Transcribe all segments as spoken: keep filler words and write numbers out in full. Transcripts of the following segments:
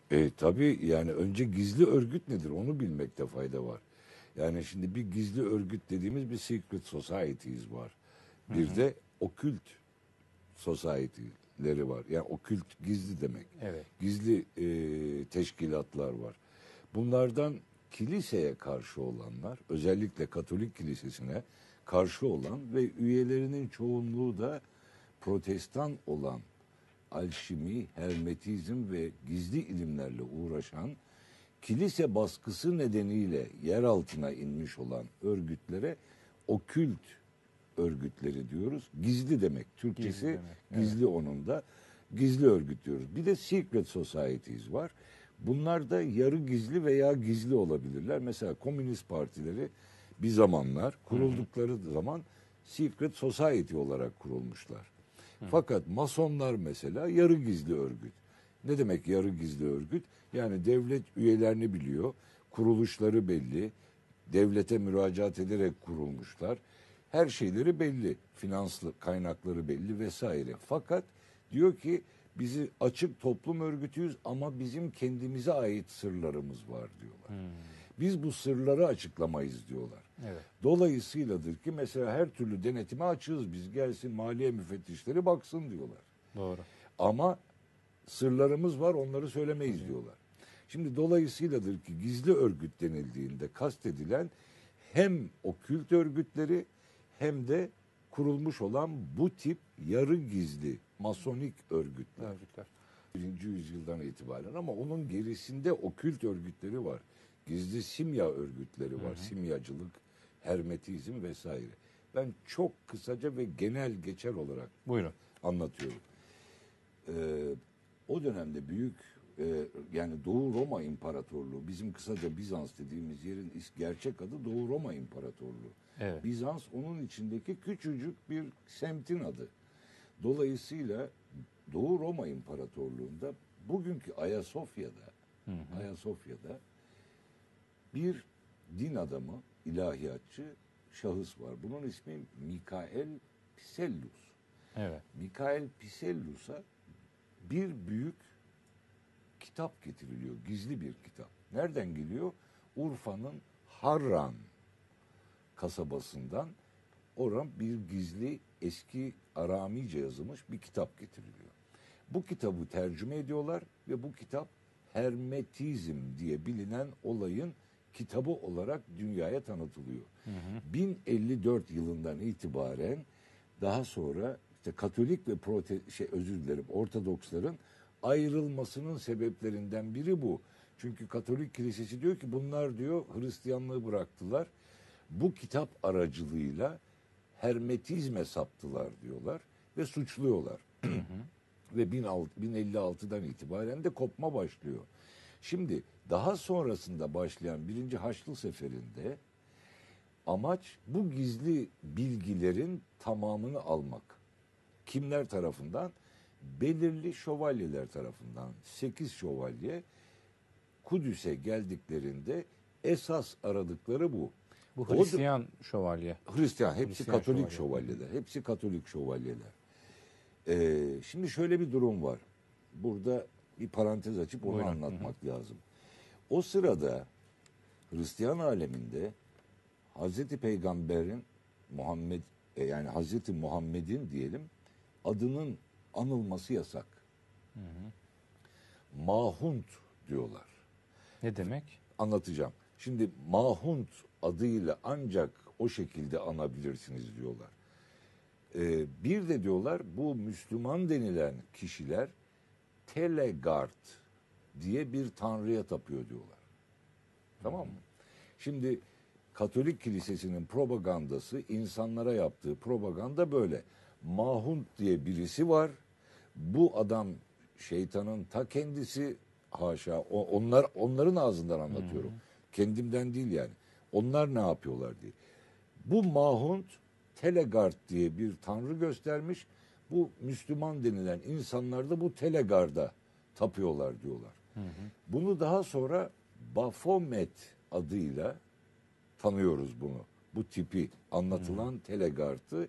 E, tabii yani önce gizli örgüt nedir onu bilmekte fayda var. Yani şimdi bir gizli örgüt dediğimiz bir secret societies var. Bir Hı hı. de okült society'leri var. Yani okült gizli demek. Evet. Gizli e, teşkilatlar var. Bunlardan kiliseye karşı olanlar, özellikle Katolik kilisesine karşı olan ve üyelerinin çoğunluğu da protestan olan alşimi, hermetizm ve gizli ilimlerle uğraşan, kilise baskısı nedeniyle yer altına inmiş olan örgütlere okült örgütleri diyoruz. Gizli demek. Türkçesi Gizli gizli, demek, evet. onun da. Gizli örgüt diyoruz. Bir de secret societies var. Bunlar da yarı gizli veya gizli olabilirler. Mesela komünist partileri bir zamanlar kuruldukları zaman secret society olarak kurulmuşlar. Fakat masonlar mesela yarı gizli örgüt. Ne demek yarı gizli örgüt? Yani devlet üyelerini biliyor, kuruluşları belli, devlete müracaat ederek kurulmuşlar. Her şeyleri belli, finanslı kaynakları belli vesaire. Fakat diyor ki bizi açık toplum örgütüyüz ama bizim kendimize ait sırlarımız var diyorlar. Hmm. Biz bu sırları açıklamayız diyorlar. Evet. Dolayısıyladır ki mesela her türlü denetime açığız biz, gelsin maliye müfettişleri baksın diyorlar. Doğru. Ama sırlarımız var, onları söylemeyiz diyorlar. Şimdi dolayısıyladır ki gizli örgüt denildiğinde kastedilen hem okült örgütleri hem de kurulmuş olan bu tip yarı gizli masonik örgütler. Örgütler. Birinci yüzyıldan itibaren, ama onun gerisinde okült örgütleri var. Gizli simya örgütleri var. Hı hı. Simyacılık, hermetizm vesaire. Ben çok kısaca ve genel geçer olarak Buyurun. anlatıyorum. Ee, o dönemde büyük e, yani Doğu Roma İmparatorluğu, bizim kısaca Bizans dediğimiz yerin gerçek adı Doğu Roma İmparatorluğu. Evet. Bizans onun içindeki küçücük bir semtin adı. Dolayısıyla Doğu Roma İmparatorluğu'nda bugünkü Ayasofya'da hı hı. Ayasofya'da bir din adamı, ilahiyatçı şahıs var. Bunun ismi Mikael Psellus. Evet. Mikael Psellus'a bir büyük kitap getiriliyor. Gizli bir kitap. Nereden geliyor? Urfa'nın Harran kasabasından oradan bir gizli eski Aramice yazılmış bir kitap getiriliyor. Bu kitabı tercüme ediyorlar ve bu kitap Hermetizm diye bilinen olayın kitabı olarak dünyaya tanıtılıyor. Hı hı. bin elli dört yılından itibaren daha sonra işte Katolik ve prote şey özür dilerim Ortodoksların ayrılmasının sebeplerinden biri bu. Çünkü Katolik Kilisesi diyor ki bunlar diyor Hristiyanlığı bıraktılar. Bu kitap aracılığıyla hermetizme saptılar diyorlar ve suçluyorlar. Hı hı. Ve bin elli altıdan itibaren de kopma başlıyor. Şimdi daha sonrasında başlayan birinci Haçlı Seferi'nde amaç bu gizli bilgilerin tamamını almak. Kimler tarafından? Belirli şövalyeler tarafından. Sekiz şövalye Kudüs'e geldiklerinde esas aradıkları bu. Bu Hristiyan o, şövalye. Hristiyan, hepsi Hristiyan Katolik şövalye. şövalyeler. Hepsi Katolik şövalyeler. Ee, şimdi şöyle bir durum var. Burada bir parantez açıp onu Buyurun. anlatmak Hı-hı. lazım. O sırada Hristiyan aleminde Hazreti Peygamber'in Muhammed yani Hazreti Muhammed'in diyelim adının anılması yasak. Hı hı. Mahunt diyorlar. Ne demek? Anlatacağım. Şimdi Mahunt adıyla ancak o şekilde anabilirsiniz diyorlar. Ee, bir de diyorlar bu Müslüman denilen kişiler Telegard diye bir tanrıya tapıyor diyorlar. Tamam mı? Şimdi Katolik Kilisesi'nin propagandası, insanlara yaptığı propaganda böyle. Mahunt diye birisi var. Bu adam şeytanın ta kendisi, haşa. O, onlar onların ağzından anlatıyorum. Hı hı. Kendimden değil yani. Onlar ne yapıyorlar diye. Bu Mahunt Telegard diye bir tanrı göstermiş. Bu Müslüman denilen insanlar da bu Telegard'a tapıyorlar diyorlar. Hı hı. Bunu daha sonra Baphomet adıyla tanıyoruz bunu. Bu tipi anlatılan hmm. Telegard'ı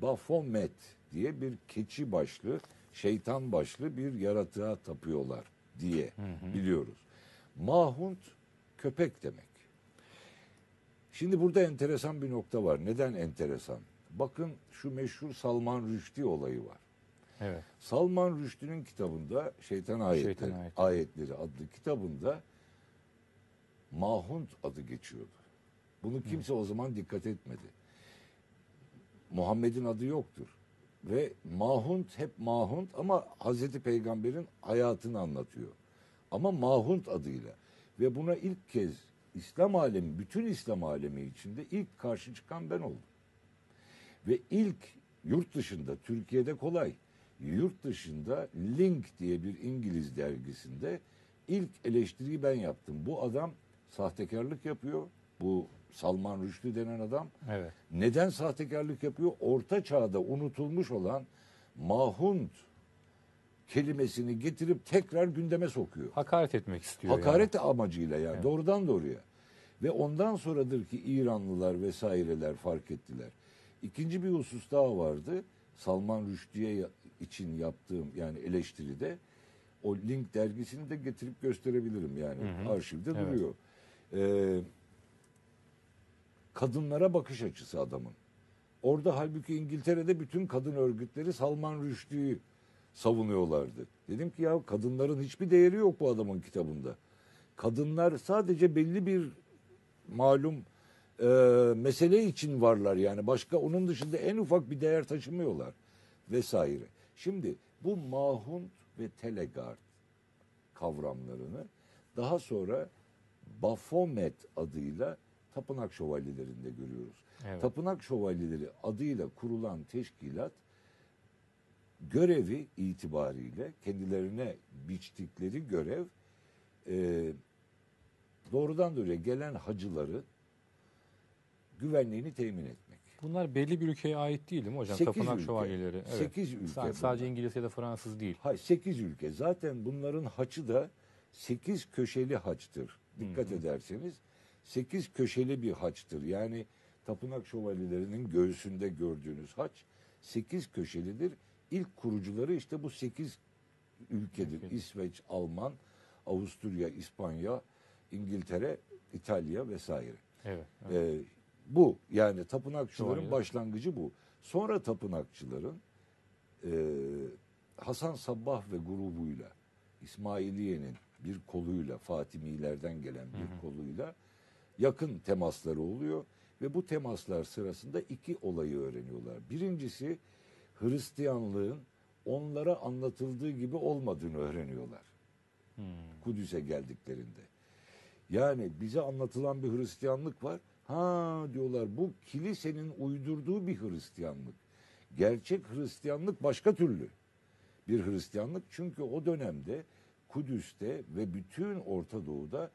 Baphomet diye bir keçi başlı, şeytan başlı bir yaratığa tapıyorlar diye biliyoruz. Mahunt köpek demek. Şimdi burada enteresan bir nokta var. Neden enteresan? Bakın şu meşhur Salman Rushdie olayı var. Evet. Salman Rushdie'nin kitabında Şeytan Ayetleri, Şeytan Ayetleri. Ayetleri adlı kitabında Mahunt adı geçiyordu. Bunu kimse o zaman dikkat etmedi. Muhammed'in adı yoktur. Ve Mahunt hep Mahunt ama Hazreti Peygamber'in hayatını anlatıyor. Ama Mahunt adıyla. Ve buna ilk kez İslam alemi, bütün İslam alemi içinde ilk karşı çıkan ben oldum. Ve ilk yurt dışında, Türkiye'de kolay, yurt dışında Link diye bir İngiliz dergisinde ilk eleştiriyi ben yaptım. Bu adam sahtekarlık yapıyor. Bu Salman Rushdie denen adam. Evet. Neden sahtekarlık yapıyor? Orta çağda unutulmuş olan Mahunt kelimesini getirip tekrar gündeme sokuyor. Hakaret etmek istiyor. Hakaret yani. amacıyla yani Evet. doğrudan doğruya. Ve ondan sonradır ki İranlılar vesaireler fark ettiler. İkinci bir husus daha vardı. Salman Rushdie için yaptığım yani eleştiride o Link dergisini de getirip gösterebilirim yani Hı hı. arşivde Evet. duruyor. Ee, kadınlara bakış açısı adamın. Orada halbuki İngiltere'de bütün kadın örgütleri Salman Rushdie'yi savunuyorlardı. Dedim ki ya kadınların hiçbir değeri yok bu adamın kitabında. Kadınlar sadece belli bir malum e, mesele için varlar yani. Başka onun dışında en ufak bir değer taşımıyorlar vesaire. Şimdi bu Mahunt ve Telegard kavramlarını daha sonra Baphomet adıyla tapınak şövalyelerinde görüyoruz. Evet. Tapınak şövalyeleri adıyla kurulan teşkilat görevi itibariyle kendilerine biçtikleri görev e, doğrudan doğruya gelen hacıları güvenliğini temin etmek. Bunlar belli bir ülkeye ait değil mi hocam? Sekiz Tapınak ülke. şövalyeleri. Evet. Sekiz ülke Sa- Sadece bunlar. İngiliz ya da Fransız değil. Hayır, sekiz ülke. Zaten bunların haçı da sekiz köşeli haçtır. Dikkat Hı hı. ederseniz sekiz köşeli bir haçtır. Yani tapınak şövalyelerinin göğsünde gördüğünüz haç sekiz köşelidir. İlk kurucuları işte bu sekiz ülkedir. Ülke. İsveç, Alman, Avusturya, İspanya, İngiltere, İtalya vesaire. Evet. evet. Ee, bu yani tapınakçıların Şövalye. başlangıcı bu. Sonra tapınakçıların e, Hasan Sabbah ve grubuyla İsmailiye'nin bir koluyla Fatimilerden gelen bir Hı hı. koluyla yakın temasları oluyor ve bu temaslar sırasında iki olayı öğreniyorlar. Birincisi Hristiyanlığın onlara anlatıldığı gibi olmadığını öğreniyorlar. Hmm. Kudüs'e geldiklerinde. Yani bize anlatılan bir Hristiyanlık var. Ha diyorlar bu kilisenin uydurduğu bir Hristiyanlık. Gerçek Hristiyanlık başka türlü bir Hristiyanlık. Çünkü o dönemde Kudüs'te ve bütün Orta Doğu'da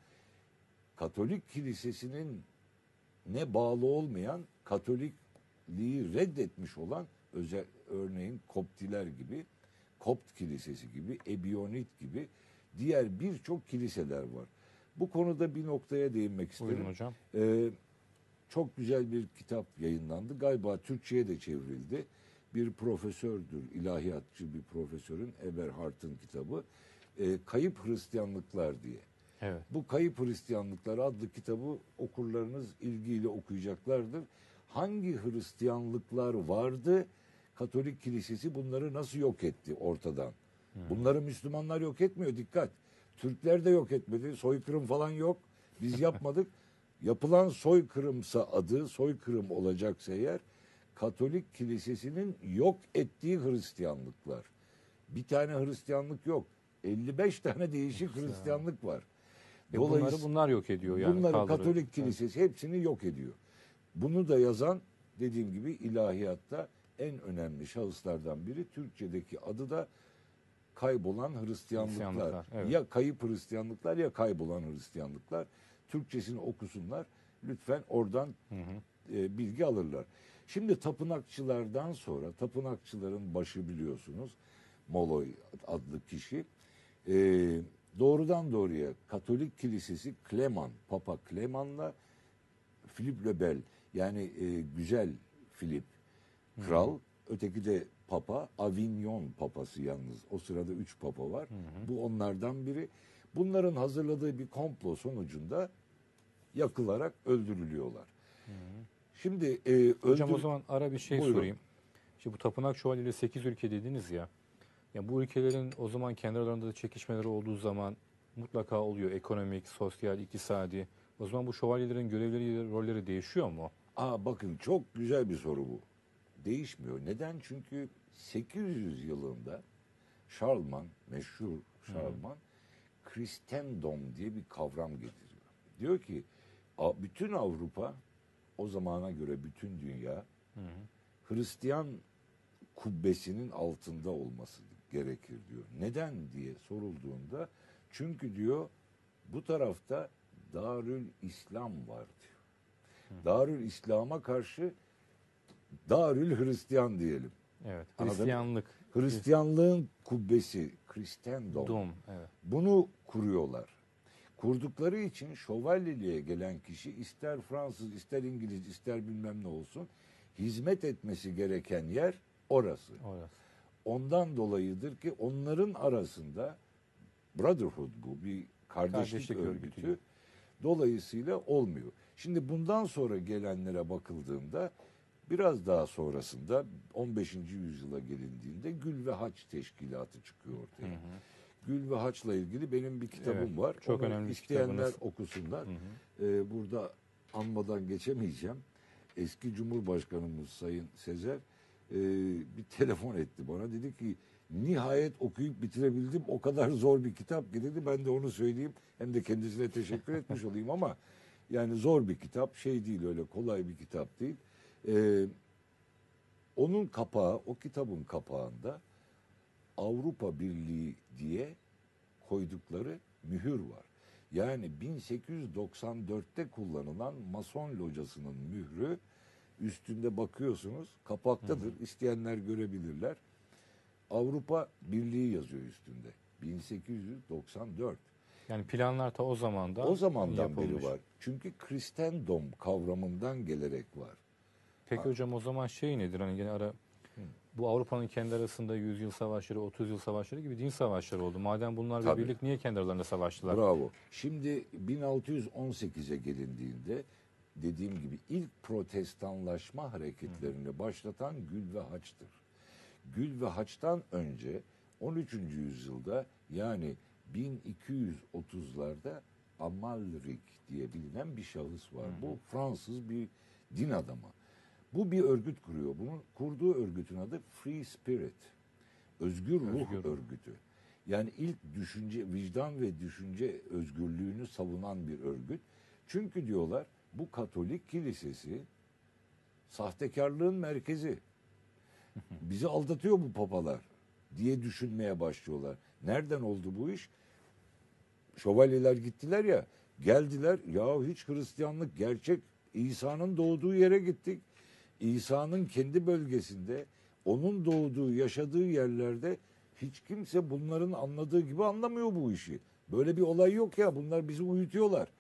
Katolik kilisesinin ne bağlı olmayan Katolikliği reddetmiş olan özel örneğin Koptiler gibi, Kopt kilisesi gibi, Ebionit gibi diğer birçok kiliseler var. Bu konuda bir noktaya değinmek isterim. Buyurun hocam. Ee, çok güzel bir kitap yayınlandı. Galiba Türkçe'ye de çevrildi. Bir profesördür, ilahiyatçı bir profesörün Eberhard'ın kitabı. Ee, Kayıp Hristiyanlıklar diye. Evet. Bu Kayıp Hristiyanlıklar adlı kitabı okurlarınız ilgiyle okuyacaklardır. Hangi Hristiyanlıklar vardı? Katolik Kilisesi bunları nasıl yok etti ortadan? Bunları Müslümanlar yok etmiyor, dikkat. Türkler de yok etmedi. Soykırım falan yok. Biz yapmadık. Yapılan soykırımsa adı, soykırım olacaksa eğer, Katolik Kilisesi'nin yok ettiği Hristiyanlıklar. Bir tane Hristiyanlık yok. elli beş tane değişik Hristiyanlık var. Ve bunları bunlar yok ediyor yani. Bunları kaldırıyor. Katolik Kilisesi hepsini yok ediyor. Bunu da yazan dediğim gibi ilahiyatta en önemli şahıslardan biri. Türkçedeki adı da kaybolan Hristiyanlıklar. Hristiyanlıklar, evet. Ya kayıp Hristiyanlıklar ya kaybolan Hristiyanlıklar. Türkçesini okusunlar. Lütfen oradan Hı hı. e, bilgi alırlar. Şimdi tapınakçılardan sonra, tapınakçıların başı biliyorsunuz, Molloy adlı kişi, e, doğrudan doğruya Katolik Kilisesi Kleman, Papa Kleman'la Philip le Bel, yani e, güzel Filip Kral, öteki de papa Avignon papası yalnız. O sırada üç papa var. Hı hı. Bu onlardan biri. Bunların hazırladığı bir komplo sonucunda yakılarak öldürülüyorlar. Hı hı. Şimdi e, öldür... Hocam o zaman ara bir şey Buyurun. sorayım. Şimdi bu tapınak şövalyeleri sekiz ülke dediniz ya. Ya bu ülkelerin o zaman kendi aralarında da çekişmeleri olduğu zaman mutlaka oluyor. Ekonomik, sosyal, iktisadi. O zaman bu şövalyelerin görevleri, rolleri değişiyor mu? Aa, bakın çok güzel bir soru bu. Değişmiyor. Neden? Çünkü sekiz yüz yılında Şarlman, meşhur Şarlman, Christendom diye bir kavram getiriyor. Diyor ki "A- bütün Avrupa, o zamana göre bütün dünya, Hı hı. Hristiyan kubbesinin altında olması gerekir diyor. Neden diye sorulduğunda, çünkü diyor bu tarafta Darül İslam var diyor. Darül İslam'a karşı Darül Hristiyan diyelim. Evet. Anladın mı? Hristiyanlık. Hristiyanlığın kubbesi, Christendom. Dom. Evet. Bunu kuruyorlar. Kurdukları için şövalyeliğe gelen kişi ister Fransız, ister İngiliz, ister bilmem ne olsun, hizmet etmesi gereken yer orası. Orası. Ondan dolayıdır ki onların arasında Brotherhood, bu bir kardeşlik, Kardeşlik örgütü. örgütü. Dolayısıyla olmuyor. Şimdi bundan sonra gelenlere bakıldığında biraz daha sonrasında on beşinci yüzyıla gelindiğinde Gül ve Haç Teşkilatı çıkıyor ortaya. Hı hı. Gül ve Haç'la ilgili benim bir kitabım Evet, var. çok Onu önemli bir isteyenler kitabınız. okusunlar. Hı hı. Ee, burada anmadan geçemeyeceğim. Eski Cumhurbaşkanımız Sayın Sezer e, bir telefon etti bana. Dedi ki nihayet okuyup bitirebildim. O kadar zor bir kitap ki dedi. Ben de onu söyleyeyim. Hem de kendisine teşekkür etmiş olayım ama yani zor bir kitap. Şey değil, öyle kolay bir kitap değil. Ee, onun kapağı, o kitabın kapağında Avrupa Birliği diye koydukları mühür var. Yani bin sekiz yüz doksan dörtte kullanılan Mason locasının mührü, üstünde bakıyorsunuz kapaktadır. Hı hı. İsteyenler görebilirler. Avrupa Birliği yazıyor üstünde. bin sekiz yüz doksan dört. Yani planlar ta o zamanda O zamandan yapılmış. beri var. Çünkü Christendom kavramından gelerek var. Peki Ha. hocam o zaman şey nedir? Hani gene ara Hı. bu Avrupa'nın kendi arasında yüz yıl savaşları, otuz yıl savaşları gibi din savaşları oldu. Madem bunlar bir Tabii. birlik, niye kendi aralarında savaştılar? Bravo. Şimdi bin altı yüz on sekize gelindiğinde dediğim gibi ilk protestanlaşma hareketlerini başlatan Gül ve Haç'tır. Gül ve Haç'tan önce on üçüncü yüzyılda, yani bin iki yüz otuzlarda Amalric diye bilinen bir şahıs var. Hı hı. Bu Fransız bir din adamı. Bu bir örgüt kuruyor. Bunun kurduğu örgütün adı Free Spirit. Özgür Ruh Özgür. Örgütü. Yani ilk düşünce, vicdan ve düşünce özgürlüğünü savunan bir örgüt. Çünkü diyorlar bu Katolik kilisesi sahtekarlığın merkezi. Bizi aldatıyor bu papalar diye düşünmeye başlıyorlar. Nereden oldu bu iş? Şövalyeler gittiler ya, geldiler ya, hiç Hristiyanlık gerçek, İsa'nın doğduğu yere gittik. İsa'nın kendi bölgesinde, onun doğduğu, yaşadığı yerlerde hiç kimse bunların anladığı gibi anlamıyor bu işi. Böyle bir olay yok ya, bunlar bizi uyutuyorlar.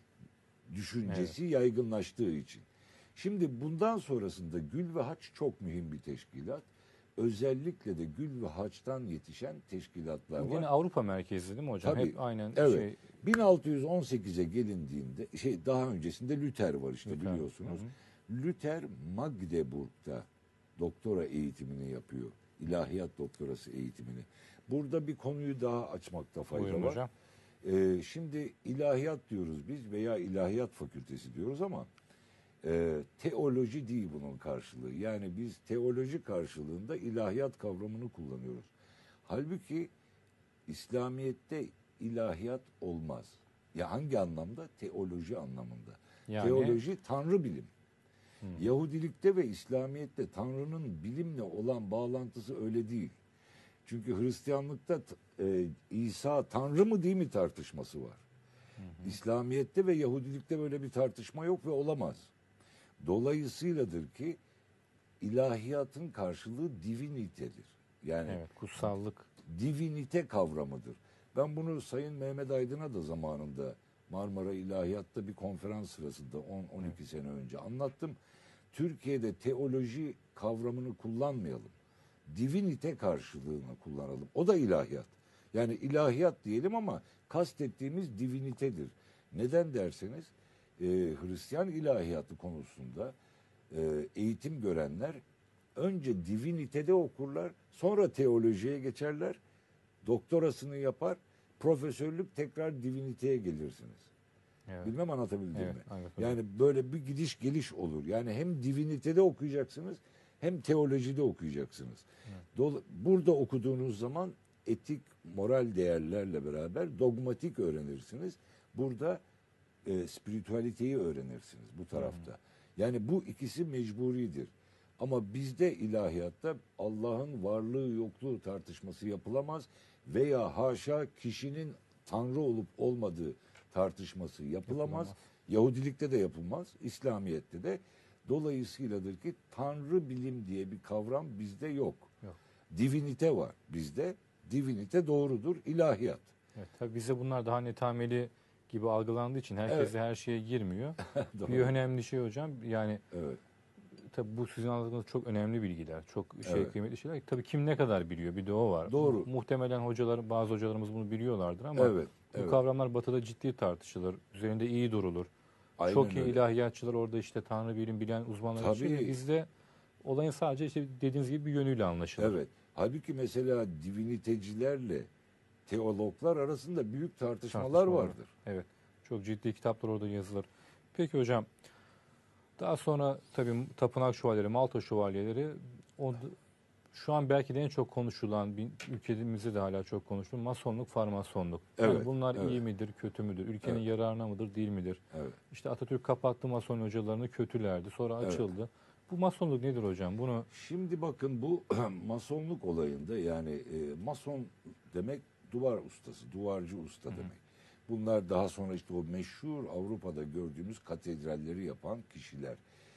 Düşüncesi evet. yaygınlaştığı için. Şimdi bundan sonrasında Gül ve Haç çok mühim bir teşkilat. Özellikle de Gül ve Haç'tan yetişen teşkilatlar var. Yine Avrupa merkezli değil mi hocam? Tabii, Hep aynen evet. şey. bin altı yüz on sekize gelindiğinde, şey daha öncesinde Luther var işte, Luther, biliyorsunuz. Hı hı. Luther Magdeburg'da doktora eğitimini yapıyor. İlahiyat doktorası eğitimini. Burada bir konuyu daha açmakta fayda Buyurun var. Hocam. Ee, şimdi ilahiyat diyoruz biz veya ilahiyat fakültesi diyoruz ama e, teoloji değil bunun karşılığı. Yani biz teoloji karşılığında ilahiyat kavramını kullanıyoruz. Halbuki İslamiyet'te ilahiyat olmaz. Ya hangi anlamda? Teoloji anlamında. Yani... Teoloji Tanrı bilim. Hmm. Yahudilikte ve İslamiyet'te Tanrı'nın bilimle olan bağlantısı öyle değil. Çünkü Hristiyanlıkta e, İsa Tanrı mı değil mi tartışması var. Hı hı. İslamiyet'te ve Yahudilikte böyle bir tartışma yok ve olamaz. Dolayısıyladır ki ilahiyatın karşılığı divinitedir. Yani evet, kutsallık. Divinite kavramıdır. Ben bunu Sayın Mehmet Aydın'a da zamanında Marmara İlahiyat'ta bir konferans sırasında on on iki sene önce anlattım. Türkiye'de teoloji kavramını kullanmayalım. divinite karşılığını kullanalım. O da ilahiyat. Yani ilahiyat diyelim ama kastettiğimiz divinitedir. Neden derseniz e, Hristiyan ilahiyatı konusunda e, eğitim görenler önce divinitede okurlar, sonra teolojiye geçerler, doktorasını yapar, profesörlük tekrar diviniteye gelirsiniz. Evet. Bilmem anlatabildim Evet, mi? anladım. Yani böyle bir gidiş geliş olur. Yani hem divinitede okuyacaksınız hem teolojide okuyacaksınız. Evet. Dol- Burada okuduğunuz zaman etik, moral değerlerle beraber dogmatik öğrenirsiniz. Burada e, spiritüaliteyi öğrenirsiniz bu tarafta. Yani bu ikisi mecburidir. Ama bizde ilahiyatta Allah'ın varlığı yokluğu tartışması yapılamaz veya haşa kişinin Tanrı olup olmadığı tartışması yapılamaz. Yapılamaz. Yahudilikte de yapılmaz, İslamiyet'te de. Dolayısıyladır ki Tanrı bilim diye bir kavram bizde yok. Yok. Divinite var bizde. Divinite doğrudur, ilahiyat. Evet, tabii bize bunlar daha netameli gibi algılandığı için herkes Evet. de her şeye girmiyor. Doğru. Bir önemli şey hocam, yani Evet. tabii bu sizin anlattığınız çok önemli bilgiler, çok şey Evet. kıymetli şeyler. Tabii kim ne kadar biliyor, bir de o var. Doğru. Muhtemelen hocalar, bazı hocalarımız bunu biliyorlardır ama Evet. bu evet. kavramlar Batı'da ciddi tartışılır, üzerinde iyi durulur. Aynen Çok iyi öyle. ilahiyatçılar orada işte Tanrı bilim bilen uzmanlar Tabii. yaşıyor. Bizde olayın sadece işte dediğiniz gibi bir yönüyle anlaşılır. Evet. Halbuki mesela divinitecilerle teologlar arasında büyük tartışmalar Tartışmalar. vardır. Evet. Çok ciddi kitaplar orada yazılır. Peki hocam, daha sonra tabii tapınak şövalyeleri, Malta şövalyeleri o, şu an belki de en çok konuşulan, bir, ülkemizde de hala çok konuşulan masonluk, farmasonluk. Yani Evet, bunlar evet. iyi midir, kötü müdür? Ülkenin Evet. yararına mıdır, değil midir? Evet. İşte Atatürk kapattı mason hocalarını, kötülerdi. Sonra Evet. açıldı. Bu masonluk nedir hocam? Bunu Şimdi bakın bu masonluk olayında yani e, mason demek duvar ustası, duvarcı usta demek. Bunlar daha sonra işte o meşhur Avrupa'da gördüğümüz katedralleri yapan kişiler.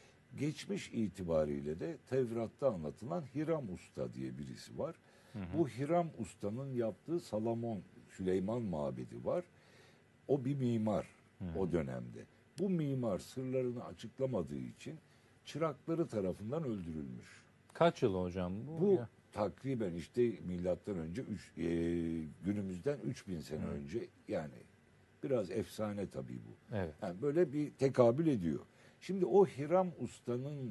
Geçmiş itibariyle de Tevrat'ta anlatılan Hiram Usta diye birisi var. Hı hı. Bu Hiram Usta'nın yaptığı Salomon, Süleyman Mabedi var. O bir mimar Hı. o dönemde. Bu mimar sırlarını açıklamadığı için çırakları tarafından öldürülmüş. kaç yıl hocam bu? Bu Ya. takriben işte milattan önce üç, e, günümüzden üç bin sene Hı. önce, yani biraz efsane tabii bu. Evet. Yani böyle bir tekabül ediyor. Şimdi o Hiram Usta'nın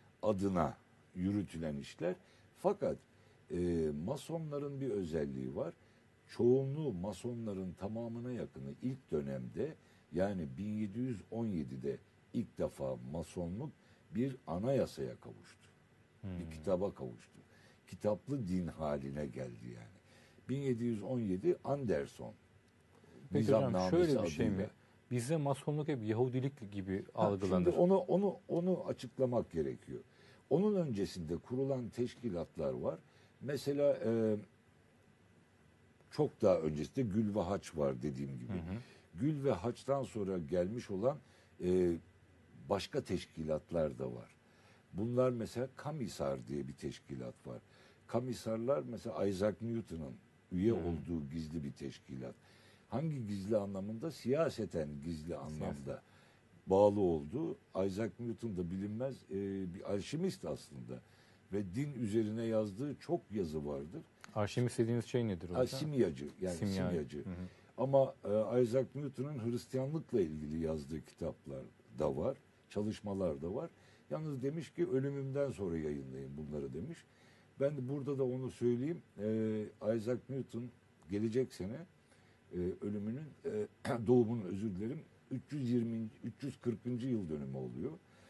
adına yürütülen işler, fakat e, masonların bir özelliği var. Çoğunluğu, masonların tamamına yakını ilk dönemde, yani bin yedi yüz on yedide ilk defa masonluk bir anayasaya kavuştu. Hmm. Bir kitaba kavuştu. Kitaplı din haline geldi yani. bin yedi yüz on yedi Anderson Peki hocam Nizamnamesi şöyle bir şey mi? adıyla. Bizde masonluk hep Yahudilik gibi Ha, algılanır. Şimdi onu onu onu açıklamak gerekiyor. Onun öncesinde kurulan teşkilatlar var. Mesela e, çok daha öncesinde Gül ve Haç var dediğim gibi. Hı hı. Gül ve Haç'tan sonra gelmiş olan e, başka teşkilatlar da var. Bunlar mesela Kamisar diye bir teşkilat var. Kamisarlar mesela Isaac Newton'un üye Hmm. olduğu gizli bir teşkilat. Hangi gizli anlamında? Siyaseten gizli anlamda bağlı olduğu. Isaac Newton da bilinmez e, bir alşimist aslında. Ve din üzerine yazdığı çok yazı vardır. Arşivim istediğiniz şey nedir hocam? Ha, simyacı, yani Simya. simyacı. Hı hı. Ama e, Isaac Newton'un Hristiyanlıkla ilgili yazdığı kitaplar da var, çalışmalar da var. Yalnız demiş ki ölümümden sonra yayınlayın bunları demiş. Ben de burada da onu söyleyeyim. E, Isaac Newton gelecek sene e, ölümünün, e, doğumunun özür dilerim, üç yüz yirmi üç yüz kırkıncı yıl dönümü oluyor.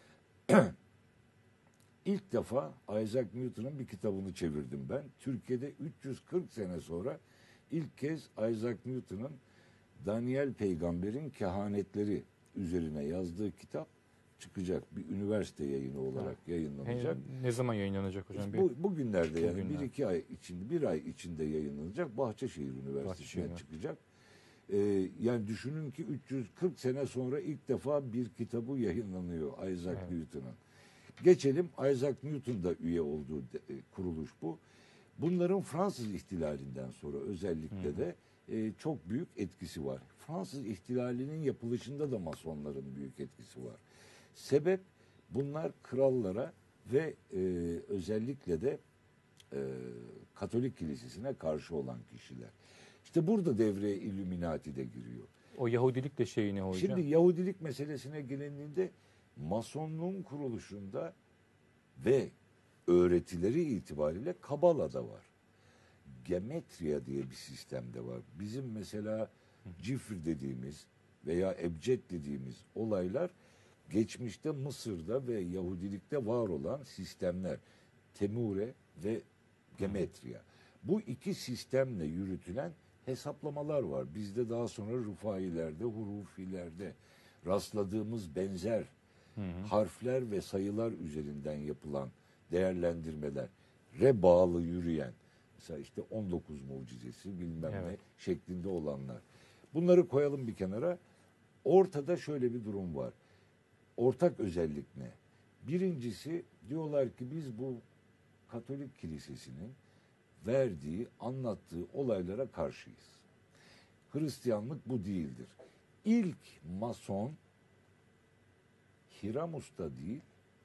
İlk defa Isaac Newton'un bir kitabını çevirdim ben. Türkiye'de üç yüz kırk sene sonra ilk kez Isaac Newton'un Daniel Peygamber'in kehanetleri üzerine yazdığı kitap çıkacak. Bir üniversite yayını olarak yayınlanacak. He, ne zaman yayınlanacak hocam? Bu, bugünlerde yani Bugünler. bir iki ay içinde, bir ay içinde yayınlanacak. Bahçeşehir Üniversitesi'ne Bahçeşehir. çıkacak. Ee, yani düşünün ki üç yüz kırk sene sonra ilk defa bir kitabı yayınlanıyor Isaac Evet. Newton'un. Geçelim, Isaac Newton da üye olduğu de, e, kuruluş bu. Bunların Fransız ihtilalinden sonra özellikle Hı hı. de e, çok büyük etkisi var. Fransız ihtilalinin yapılışında da masonların büyük etkisi var. Sebep, bunlar krallara ve e, özellikle de e, Katolik Kilisesi'ne karşı olan kişiler. İşte burada devreye Illuminati de giriyor. O Yahudilik de şeyi ne hocam? Şimdi Yahudilik meselesine gelindiğinde Masonluğun kuruluşunda ve öğretileri itibariyle Kabala'da var. Gematria diye bir sistem de var. Bizim mesela cifr dediğimiz veya ebced dediğimiz olaylar geçmişte Mısır'da ve Yahudilikte var olan sistemler. Temure ve Gematria. Bu iki sistemle yürütülen hesaplamalar var. Bizde daha sonra Rıfailerde, Hurufilerde rastladığımız benzer hı hı. harfler ve sayılar üzerinden yapılan değerlendirmeler, re bağlı yürüyen, mesela işte on dokuz mucizesi bilmem evet. ne şeklinde olanlar. Bunları koyalım bir kenara. Ortada şöyle bir durum var. Ortak özellik ne? Birincisi diyorlar ki biz bu Katolik Kilisesi'nin verdiği, anlattığı olaylara karşıyız. Hristiyanlık bu değildir. İlk Mason Hiramus'ta değil,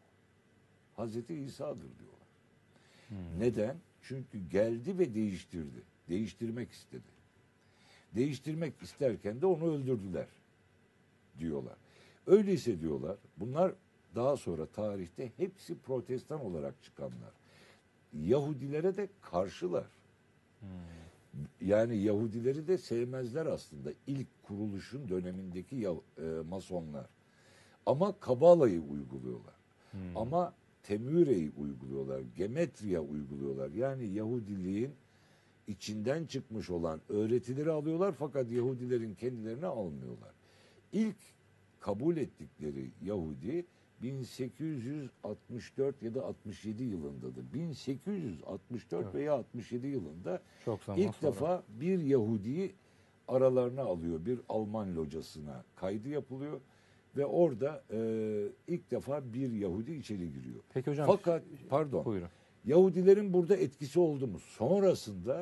Hazreti İsa'dır diyorlar. Hmm. Neden? Çünkü geldi ve değiştirdi. Değiştirmek istedi. Değiştirmek isterken de onu öldürdüler diyorlar. Öyleyse diyorlar, bunlar daha sonra tarihte hepsi protestan olarak çıkanlar. Yahudilere de karşılar. Hmm. Yani Yahudileri de sevmezler aslında. İlk kuruluşun dönemindeki ya, e, Masonlar. Ama Kabala'yı uyguluyorlar. Hmm. Ama Temüre'yi uyguluyorlar. Gematria uyguluyorlar. Yani Yahudiliğin içinden çıkmış olan öğretileri alıyorlar fakat Yahudilerin kendilerini almıyorlar. İlk kabul ettikleri Yahudi bin sekiz yüz altmış dört ya da altmış yedi yılındadır. bin sekiz yüz altmış dört evet. veya altmış yedi yılında ilk sonra. defa bir Yahudi'yi aralarına alıyor. Bir Alman locasına kaydı yapılıyor ve orada e, ilk defa bir Yahudi içeri giriyor. Peki hocam. Fakat pardon. Buyurun. Yahudilerin burada etkisi oldu mu? Sonrasında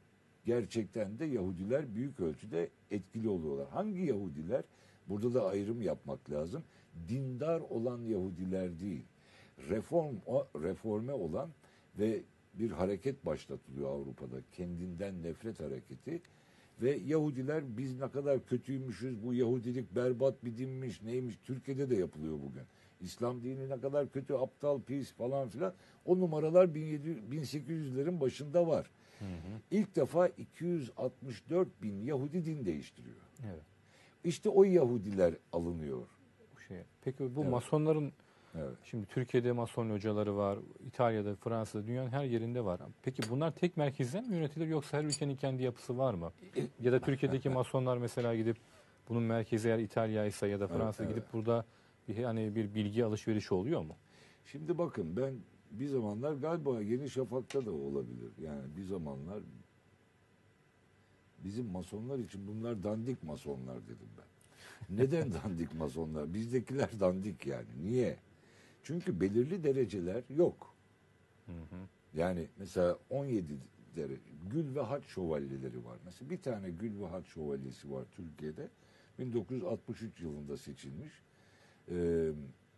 gerçekten de Yahudiler büyük ölçüde etkili oluyorlar. Hangi Yahudiler? Burada da ayrım yapmak lazım. Dindar olan Yahudiler değil. Reform, reforme olan ve bir hareket başlatılıyor Avrupa'da. Kendinden nefret hareketi. Ve Yahudiler biz ne kadar kötüymüşüz, bu Yahudilik berbat bir dinmiş, neymiş, Türkiye'de de yapılıyor bugün. İslam dini ne kadar kötü, aptal, pis falan filan. O numaralar bin sekiz yüzlerin başında var. Hı hı. İlk defa iki yüz altmış dört bin Yahudi din değiştiriyor. Evet. İşte o Yahudiler alınıyor. Şey. Peki bu evet. Masonların, evet. şimdi Türkiye'de Mason hocaları var, İtalya'da, Fransa'da, dünyanın her yerinde var. Peki bunlar tek merkezden mi yönetilir yoksa her ülkenin kendi yapısı var mı? Ya da Türkiye'deki Masonlar mesela gidip bunun merkezi eğer İtalya ise ya da Fransa evet, gidip evet. burada bir, hani bir bilgi alışverişi oluyor mu? Şimdi bakın ben bir zamanlar galiba Yeni Şafak'ta da olabilir. Yani bir zamanlar bizim masonlar için bunlar dandik masonlar dedim ben. Neden dandik masonlar? Bizdekiler dandik yani. Niye? Çünkü belirli dereceler yok. Hı hı. Yani mesela on yedi derece Gül ve Haç şövalyeleri var. Mesela bir tane Gül ve Haç şövalyesi var Türkiye'de. bin dokuz yüz altmış üç yılında seçilmiş. Ee,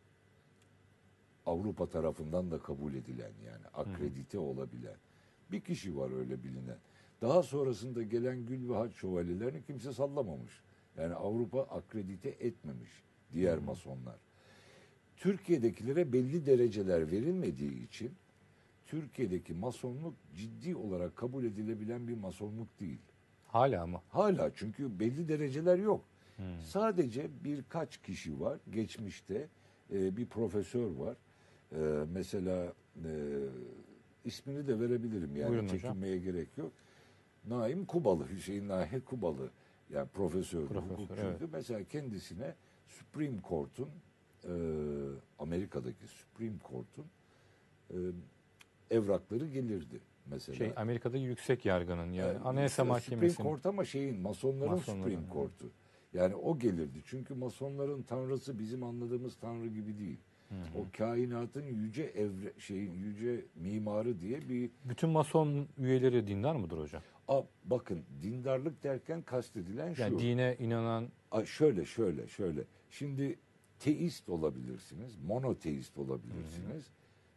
Avrupa tarafından da kabul edilen yani akredite hı hı. olabilen bir kişi var öyle bilinen. Daha sonrasında gelen Gül ve Haç şövalyelerini kimse sallamamış. Yani Avrupa akredite etmemiş diğer hmm. masonlar. Türkiye'dekilere belli dereceler verilmediği için Türkiye'deki masonluk ciddi olarak kabul edilebilen bir masonluk değil. Hala mı? Hala çünkü belli dereceler yok. Hmm. Sadece birkaç kişi var. Geçmişte e, bir profesör var. E, mesela e, ismini de verebilirim yani. Buyurun çekinmeye hocam. Gerek yok. Naim Kubalı, Hüseyin Naim Kubalı. Yani profesördü, Profesör, hukukçuydu. Evet. Mesela kendisine Supreme Court'un e, Amerika'daki Supreme Court'un e, evrakları gelirdi mesela. Şey Amerika'da yüksek yargının yani, yani Anayasa Mahkemesi'nin. Supreme Court ama şeyin Masonların, Masonların Supreme Court'u. Yani o gelirdi. Çünkü Masonların tanrısı bizim anladığımız tanrı gibi değil. Hı hı. O kainatın yüce evre, şeyin yüce mimarı diye bir... Bütün Mason üyeleri dindar mıdır hocam? A, bakın dindarlık derken kastedilen şu. Yani dine inanan... A, şöyle şöyle şöyle. Şimdi teist olabilirsiniz, monoteist olabilirsiniz.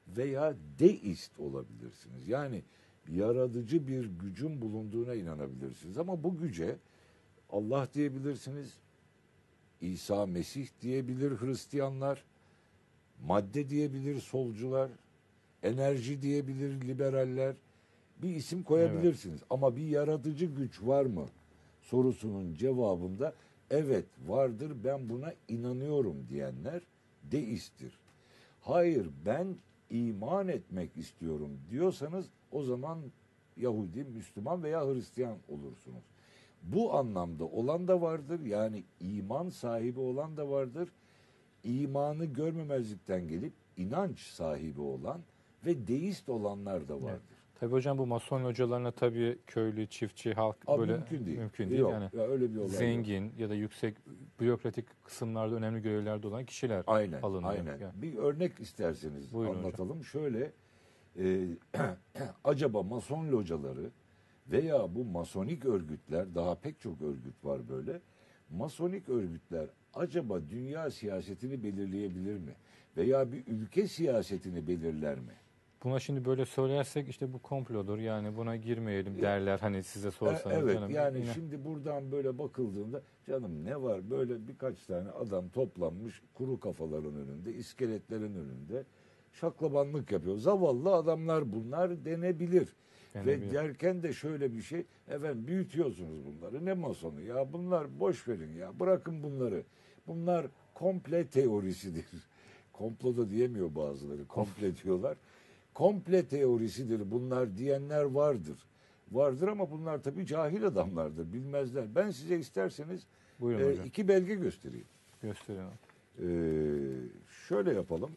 veya deist olabilirsiniz. Yani yaratıcı bir gücün bulunduğuna inanabilirsiniz. Ama bu güce Allah diyebilirsiniz, İsa Mesih diyebilir Hristiyanlar, madde diyebilir solcular, enerji diyebilir liberaller. Bir isim koyabilirsiniz. Evet. Ama bir yaratıcı güç var mı sorusunun cevabında evet vardır, ben buna inanıyorum diyenler deisttir. Hayır, ben iman etmek istiyorum diyorsanız o zaman Yahudi, Müslüman veya Hristiyan olursunuz. Bu anlamda olan da vardır. Yani iman sahibi olan da vardır. İmanı görmemezlikten gelip inanç sahibi olan ve deist olanlar da vardır. Evet. Tabii hocam bu Mason hocalarına tabii köylü, çiftçi, halk Abi böyle mümkün değil. Mümkün değil. Yok, yani ya öyle bir olay zengin yok. ya da yüksek bürokratik kısımlarda önemli görevlerde olan kişiler aynen, alınıyor. Aynen. Yani. Bir örnek isterseniz Buyurun anlatalım. Hocam. Şöyle e, acaba Mason locaları veya bu masonik örgütler, daha pek çok örgüt var böyle. Masonik örgütler acaba dünya siyasetini belirleyebilir mi? Veya bir ülke siyasetini belirler mi? Buna şimdi böyle söylersek işte bu komplodur, yani buna girmeyelim derler hani size sorsanız. Evet, canım, yani yine. şimdi buradan böyle bakıldığında canım ne var, böyle birkaç tane adam toplanmış kuru kafaların önünde, iskeletlerin önünde şaklabanlık yapıyor. Zavallı adamlar bunlar denebilir. Ve derken de şöyle bir şey, efendim büyütüyorsunuz bunları. Ne masonu ya, bunlar boş verin ya, bırakın bunları. Bunlar komple teorisidir. Komplo da diyemiyor bazıları, komple diyorlar. Komple teorisidir bunlar diyenler vardır. Vardır ama bunlar tabii cahil adamlardır, bilmezler. Ben size isterseniz e, iki belge göstereyim. Gösterin. Ee, şöyle yapalım.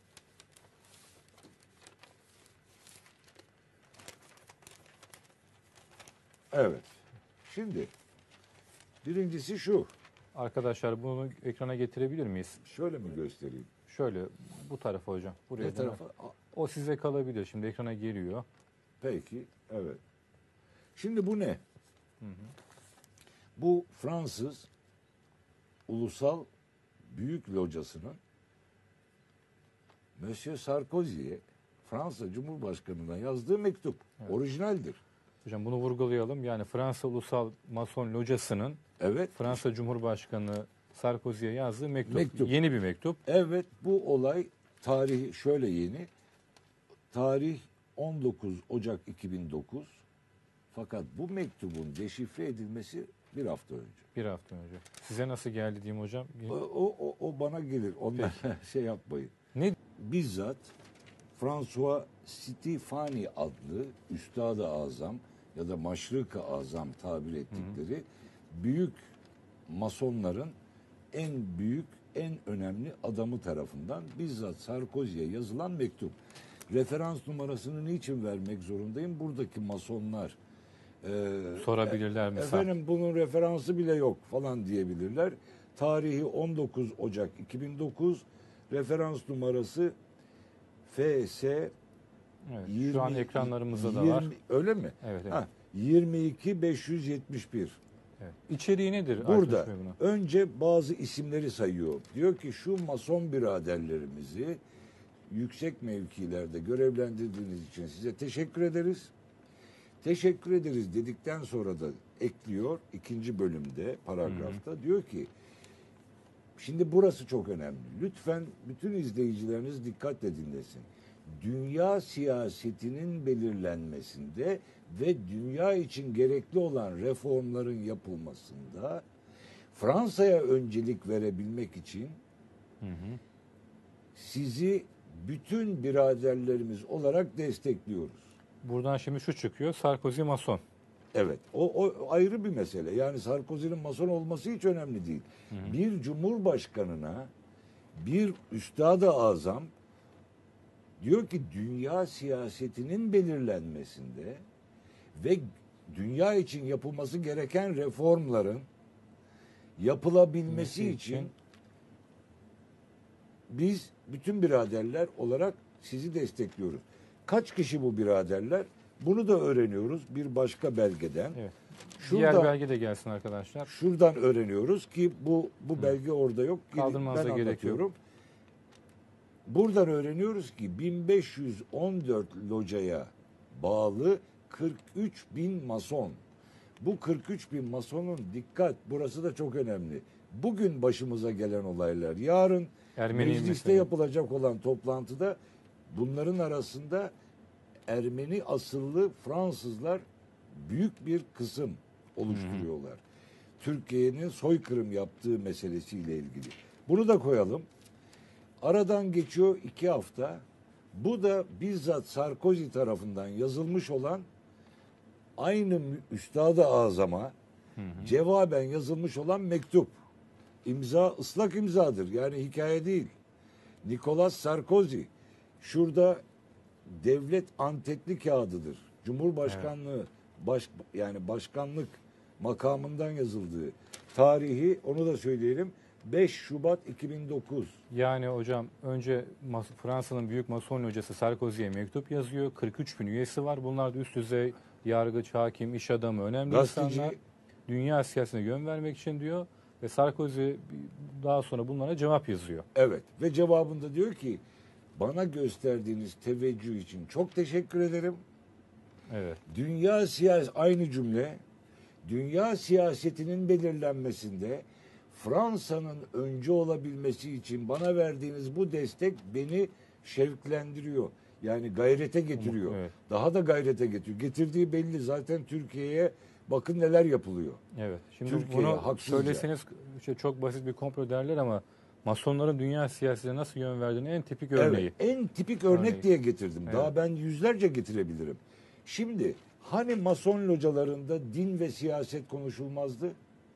Evet. Şimdi birincisi şu. Arkadaşlar bunu ekrana getirebilir miyiz? Şöyle mi göstereyim? Şöyle bu tarafa hocam. Buraya ne tarafa? O size kalabilir. Şimdi ekrana geliyor. Peki. Evet. Şimdi bu ne? Hı hı. Bu Fransız Ulusal Büyük Locası'nın Monsieur Sarkozy'ye Fransa Cumhurbaşkanı'na yazdığı mektup. Evet. Orijinaldir. Hocam bunu vurgulayalım. Yani Fransa Ulusal Mason Locası'nın evet. Fransa Cumhurbaşkanı Sarkozy'ye yazdığı mektup. mektup. Yeni bir mektup. Evet, bu olay tarihi şöyle yeni. Tarih on dokuz Ocak iki bin dokuz. Fakat bu mektubun deşifre edilmesi bir hafta önce. Bir hafta önce. Size nasıl geldi diyeyim hocam? O, o, o bana gelir. Ondan şey yapmayın. Ne? Bizzat François Stéphane adlı Üstad-ı Azam ya da Maşrık-ı Azam tabir ettikleri hı. büyük masonların en büyük, en önemli adamı tarafından bizzat Sarkozy'ye yazılan mektup. Referans numarasını niçin vermek zorundayım? Buradaki masonlar e, sorabilirler mi? Efendim bunun referansı bile yok falan diyebilirler. Tarihi on dokuz Ocak iki bin dokuz, referans numarası F S evet, yirmi, şu an ekranlarımızda da var. Öyle mi? Evet. evet. Ha, yirmi iki beş yüz yetmiş bir. Evet. İçeriği nedir? Burada önce bazı isimleri sayıyor. Diyor ki şu mason biraderlerimizi yüksek mevkilerde görevlendirdiğiniz için size teşekkür ederiz. Teşekkür ederiz dedikten sonra da ekliyor ikinci bölümde paragrafta. Hı hı. Diyor ki şimdi burası çok önemli. Lütfen bütün izleyicileriniz dikkatle dinlesin. Dünya siyasetinin belirlenmesinde ve dünya için gerekli olan reformların yapılmasında Fransa'ya öncelik verebilmek için hı hı. sizi bütün biraderlerimiz olarak destekliyoruz. Buradan şimdi şu çıkıyor, Sarkozy mason. Evet, o, o ayrı bir mesele. Yani Sarkozy'nin mason olması hiç önemli değil. Hı hı. Bir cumhurbaşkanına, bir üstad-ı azam diyor ki dünya siyasetinin belirlenmesinde ve dünya için yapılması gereken reformların yapılabilmesi için, için biz bütün biraderler olarak sizi destekliyoruz. Kaç kişi bu biraderler? Bunu da öğreniyoruz bir başka belgeden. Evet. Şuradan, diğer belge de gelsin arkadaşlar. Şuradan öğreniyoruz ki bu bu belge Hı. orada yok. Kaldırmanıza ben gerek yok. buradan öğreniyoruz ki bin beş yüz on dört locaya bağlı kırk üç bin mason. Bu kırk üç bin masonun, dikkat, burası da çok önemli. Bugün başımıza gelen olaylar, yarın Ermeni mecliste mesela. yapılacak olan toplantıda bunların arasında Ermeni asıllı Fransızlar büyük bir kısım oluşturuyorlar. Türkiye'nin soykırım yaptığı meselesiyle ilgili. Bunu da koyalım. Aradan geçiyor iki hafta. Bu da bizzat Sarkozy tarafından yazılmış olan, aynı Üstad-ı Azam'a cevaben yazılmış olan mektup. İmza ıslak imzadır. Yani hikaye değil. Nicolas Sarkozy. Şurada devlet antetli kağıdıdır. Cumhurbaşkanlığı baş, yani başkanlık makamından yazıldığı tarihi, onu da söyleyelim, beş Şubat iki bin dokuz. Yani hocam önce Mas- Fransa'nın büyük mason hocası Sarkozy'ye mektup yazıyor. kırk üç bin üyesi var. Bunlar da üst düzey yargıç, hakim, iş adamı, önemli Gazeteci. insanlar. Dünya siyasetine yön vermek için diyor. Ve Sarkozy daha sonra bunlara cevap yazıyor. Evet, ve cevabında diyor ki, bana gösterdiğiniz teveccüh için çok teşekkür ederim. Evet. Dünya siyaset, aynı cümle, dünya siyasetinin belirlenmesinde Fransa'nın önce olabilmesi için bana verdiğiniz bu destek beni şevklendiriyor. Yani gayrete getiriyor. Evet. Daha da gayrete getiriyor. Getirdiği belli. Zaten Türkiye'ye bakın neler yapılıyor. Evet. Şimdi Türkiye'ye bunu haksızca. söyleseniz işte çok basit bir komplo derler ama masonların dünya siyasetine nasıl yön verdiğini en tipik örneği. Evet, en tipik örnek Örneği. diye getirdim. Evet. Daha ben yüzlerce getirebilirim. Şimdi hani mason localarında din ve siyaset konuşulmazdı?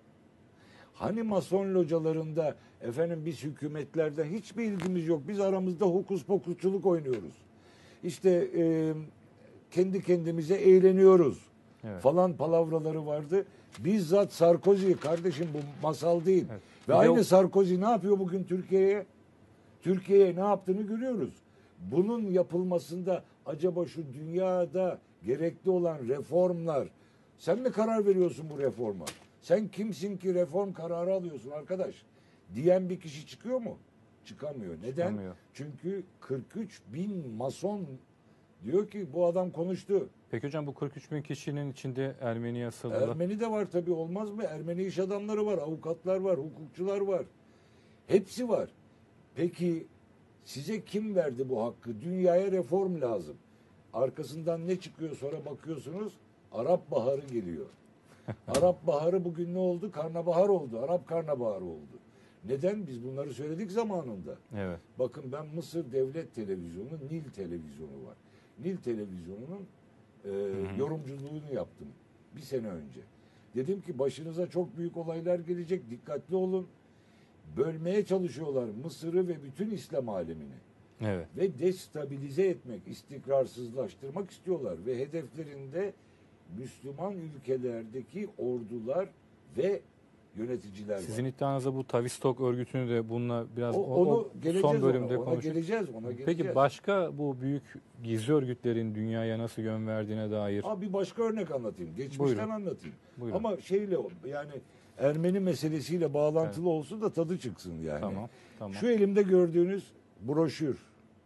Hani mason localarında efendim biz hükümetlerden hiçbir ilgimiz yok. Biz aramızda hokus pokusçuluk oynuyoruz. İşte e, kendi kendimize eğleniyoruz Evet. falan palavraları vardı. Bizzat Sarkozy, kardeşim bu masal değil. Evet. Ve Bir de aynı o- Sarkozy ne yapıyor bugün Türkiye'ye? Türkiye'ye ne yaptığını görüyoruz. Bunun yapılmasında acaba şu dünyada gerekli olan reformlar, sen mi karar veriyorsun bu reforma? Sen kimsin ki reform kararı alıyorsun arkadaş? Diyen bir kişi çıkıyor mu? Çıkamıyor. Neden? Çıkamıyor. Çünkü kırk üç bin mason diyor ki bu adam konuştu. Peki hocam bu kırk üç bin kişinin içinde Ermeni asıllı. Ermeni de var tabii, olmaz mı? Ermeni iş adamları var, avukatlar var, hukukçular var. Hepsi var. Peki size kim verdi bu hakkı? Dünyaya reform lazım. Arkasından ne çıkıyor sonra bakıyorsunuz? Arap Baharı geliyor. Arap Baharı bugün ne oldu? Karnabahar oldu. Arap Karnabaharı oldu. Neden? Biz bunları söyledik zamanında. Evet. Bakın ben Mısır Devlet Televizyonu, Nil Televizyonu var. Nil Televizyonu'nun e, yorumculuğunu yaptım bir sene önce. Dedim ki başınıza çok büyük olaylar gelecek, dikkatli olun. Bölmeye çalışıyorlar Mısır'ı ve bütün İslam alemini. Evet. Ve destabilize etmek, istikrarsızlaştırmak istiyorlar. Ve hedeflerinde Müslüman ülkelerdeki ordular ve yöneticiler Sizin var. iddianızda bu Tavistock örgütünü de bununla biraz O, o- onu o geleceğiz son bölümde ona, ona konuşacağız. geleceğiz, ona geleceğiz. Peki başka bu büyük gizli örgütlerin dünyaya nasıl yön verdiğine dair. Abi bir başka örnek anlatayım. Geçmişten Buyurun. anlatayım. Buyurun. Ama şeyle yani Ermeni meselesiyle bağlantılı olsun da tadı çıksın yani. Tamam. Tamam. Şu elimde gördüğünüz broşür.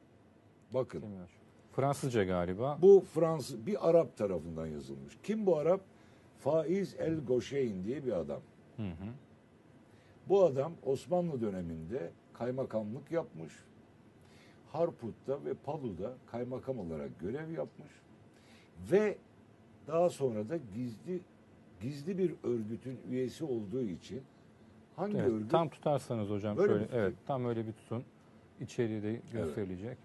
Bakın. Fransızca galiba. Bu Fransız bir Arap tarafından yazılmış. Kim bu Arap? Faiz El Goşeyn diye bir adam. Hı hı. Bu adam Osmanlı döneminde kaymakamlık yapmış. Harput'ta ve Palu'da kaymakam olarak görev yapmış. Ve daha sonra da gizli gizli bir örgütün üyesi olduğu için hangi Evet, örgüt? tam tutarsanız hocam Böyle şöyle. mi tutayım? Evet, tam öyle bir tutun. İçeriği de gösterilecek.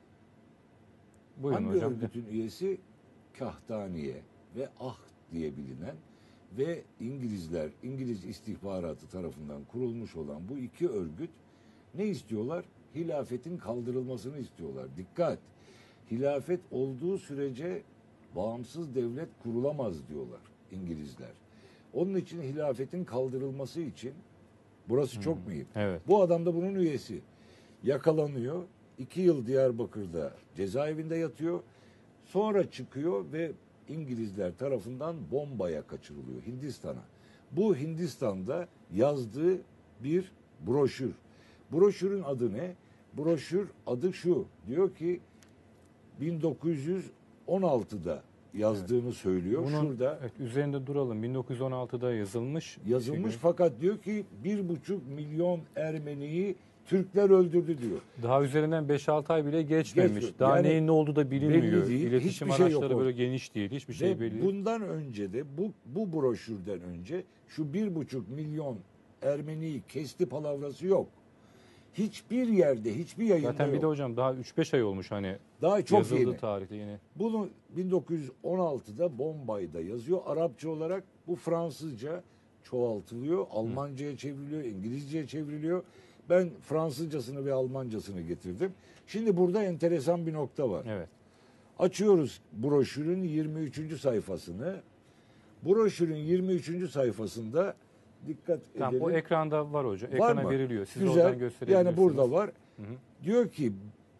Buyurun Hangi hocam. örgütün üyesi? Kahtaniye ve Ahd diye bilinen ve İngilizler, İngiliz istihbaratı tarafından kurulmuş olan bu iki örgüt ne istiyorlar? Hilafetin kaldırılmasını istiyorlar. Dikkat! Hilafet olduğu sürece bağımsız devlet kurulamaz diyorlar İngilizler. Onun için hilafetin kaldırılması için, burası çok mühim. Evet. Bu adam da bunun üyesi. Yakalanıyor. İki yıl Diyarbakır'da cezaevinde yatıyor. Sonra çıkıyor ve İngilizler tarafından bombaya kaçırılıyor Hindistan'a. Bu Hindistan'da yazdığı bir broşür. Broşürün adı ne? broşür adı şu. Diyor ki bin dokuz yüz on altıda yazdığını söylüyor. Bunun, Şurada evet, üzerinde duralım. bin dokuz yüz on altıda yazılmış. yazılmış Çünkü fakat diyor ki bir buçuk milyon Ermeniyi Türkler öldürdü diyor. daha üzerinden beş altı ay bile geçmemiş. Geçmiyor. Daha Yani neyin ne olduğu da bilinmiyor. belli değil, İletişim hiçbir şey yok araçları orada. böyle geniş değil. Hiçbir şey Ve belli değil. bundan önce de bu bu broşürden önce şu bir buçuk milyon Ermeniyi kesti palavrası yok. Hiçbir yerde, hiçbir yayında Zaten bir yok. de hocam daha üç beş ay olmuş hani Daha çok yazıldığı yeni. tarihte yine. Bunu bin dokuz yüz on altıda Bombay'da yazıyor. Arapça olarak bu Fransızca çoğaltılıyor. Almanca'ya çevriliyor, İngilizce'ye çevriliyor. Ben Fransızcasını ve Almancasını getirdim. Şimdi burada enteresan bir nokta var. Evet. Açıyoruz broşürün yirmi üçüncü sayfasını. Broşürün yirmi üçüncü sayfasında dikkat Tamam, edelim. o ekranda var hocam. Var Ekrana mı? veriliyor. Siz Güzel. oradan gösterebilirsiniz. Yani burada var. Hı hı. Diyor ki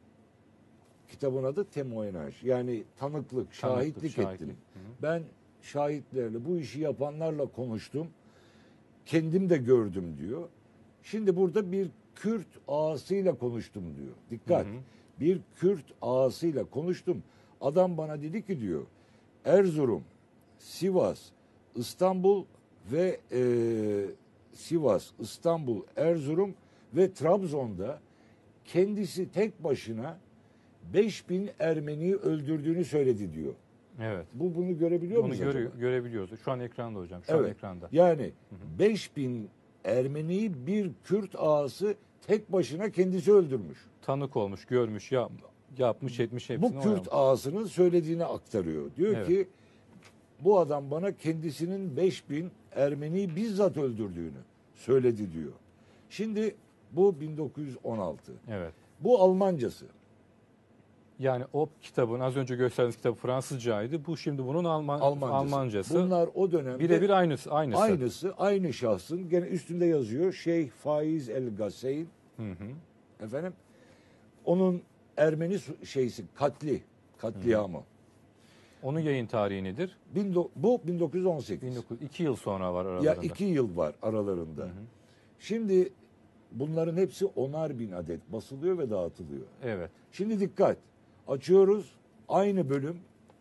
kitabın adı témoignage. Yani tanıklık, şahitlik şahitlik. ettim. Hı hı. Ben şahitlerle, bu işi yapanlarla konuştum. Kendim de gördüm diyor. Şimdi burada bir Kürt ağasıyla konuştum diyor. Dikkat. Hı hı. Bir Kürt ağasıyla konuştum. Adam bana dedi ki diyor, Erzurum, Sivas, İstanbul ve e, Sivas, İstanbul, Erzurum ve Trabzon'da kendisi tek başına beş bin Ermeniyi öldürdüğünü söyledi diyor. Evet. Bu bunu görebiliyor Onu muyuz görü- acaba? görebiliyoruz. Şu an ekranda hocam. Şu an Evet. ekranda. Yani beş bin Ermeniyi bir Kürt ağası tek başına kendisi öldürmüş. Tanık olmuş, görmüş, yap, yapmış, etmiş hepsini. Bu o Kürt yapmış. ağasının söylediğini aktarıyor. Diyor Evet. ki bu adam bana kendisinin beş bin Ermeniyi bizzat öldürdüğünü söyledi diyor. Şimdi bu bin dokuz yüz on altı. Evet. Bu Almancası. Yani o kitabın az önce gösterdiğiniz kitap Fransızcaydı. Bu şimdi bunun Alman, Almancası. Almancası. Bunlar o dönemde Birebir aynısı. Aynısı. aynısı, aynı şahsın gene üstünde yazıyor. Şeyh Faiz El Gasseyn. Hı hı. Efendim onun Ermeni su- şeysi katli, katliamı. Onun yayın tarihi nedir? Bin do- bu bin dokuz yüz on sekiz. bin dokuz yüz iki yıl sonra var aralarında. Ya iki yıl var aralarında. Hı hı. Şimdi bunların hepsi onar bin adet basılıyor ve dağıtılıyor. Evet. Şimdi dikkat. Açıyoruz. Aynı bölüm.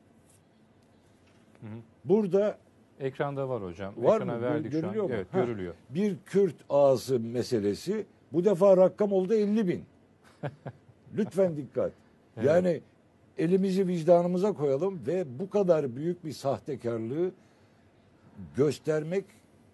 Hı hı. Burada Ekranda var hocam. Var Ekrana mı? verdik şu an. Görülüyor mu? Evet, Ha. görülüyor. bir Kürt ağası meselesi. Bu defa rakam oldu elli bin. Lütfen dikkat. Evet. Yani elimizi vicdanımıza koyalım ve bu kadar büyük bir sahtekarlığı göstermek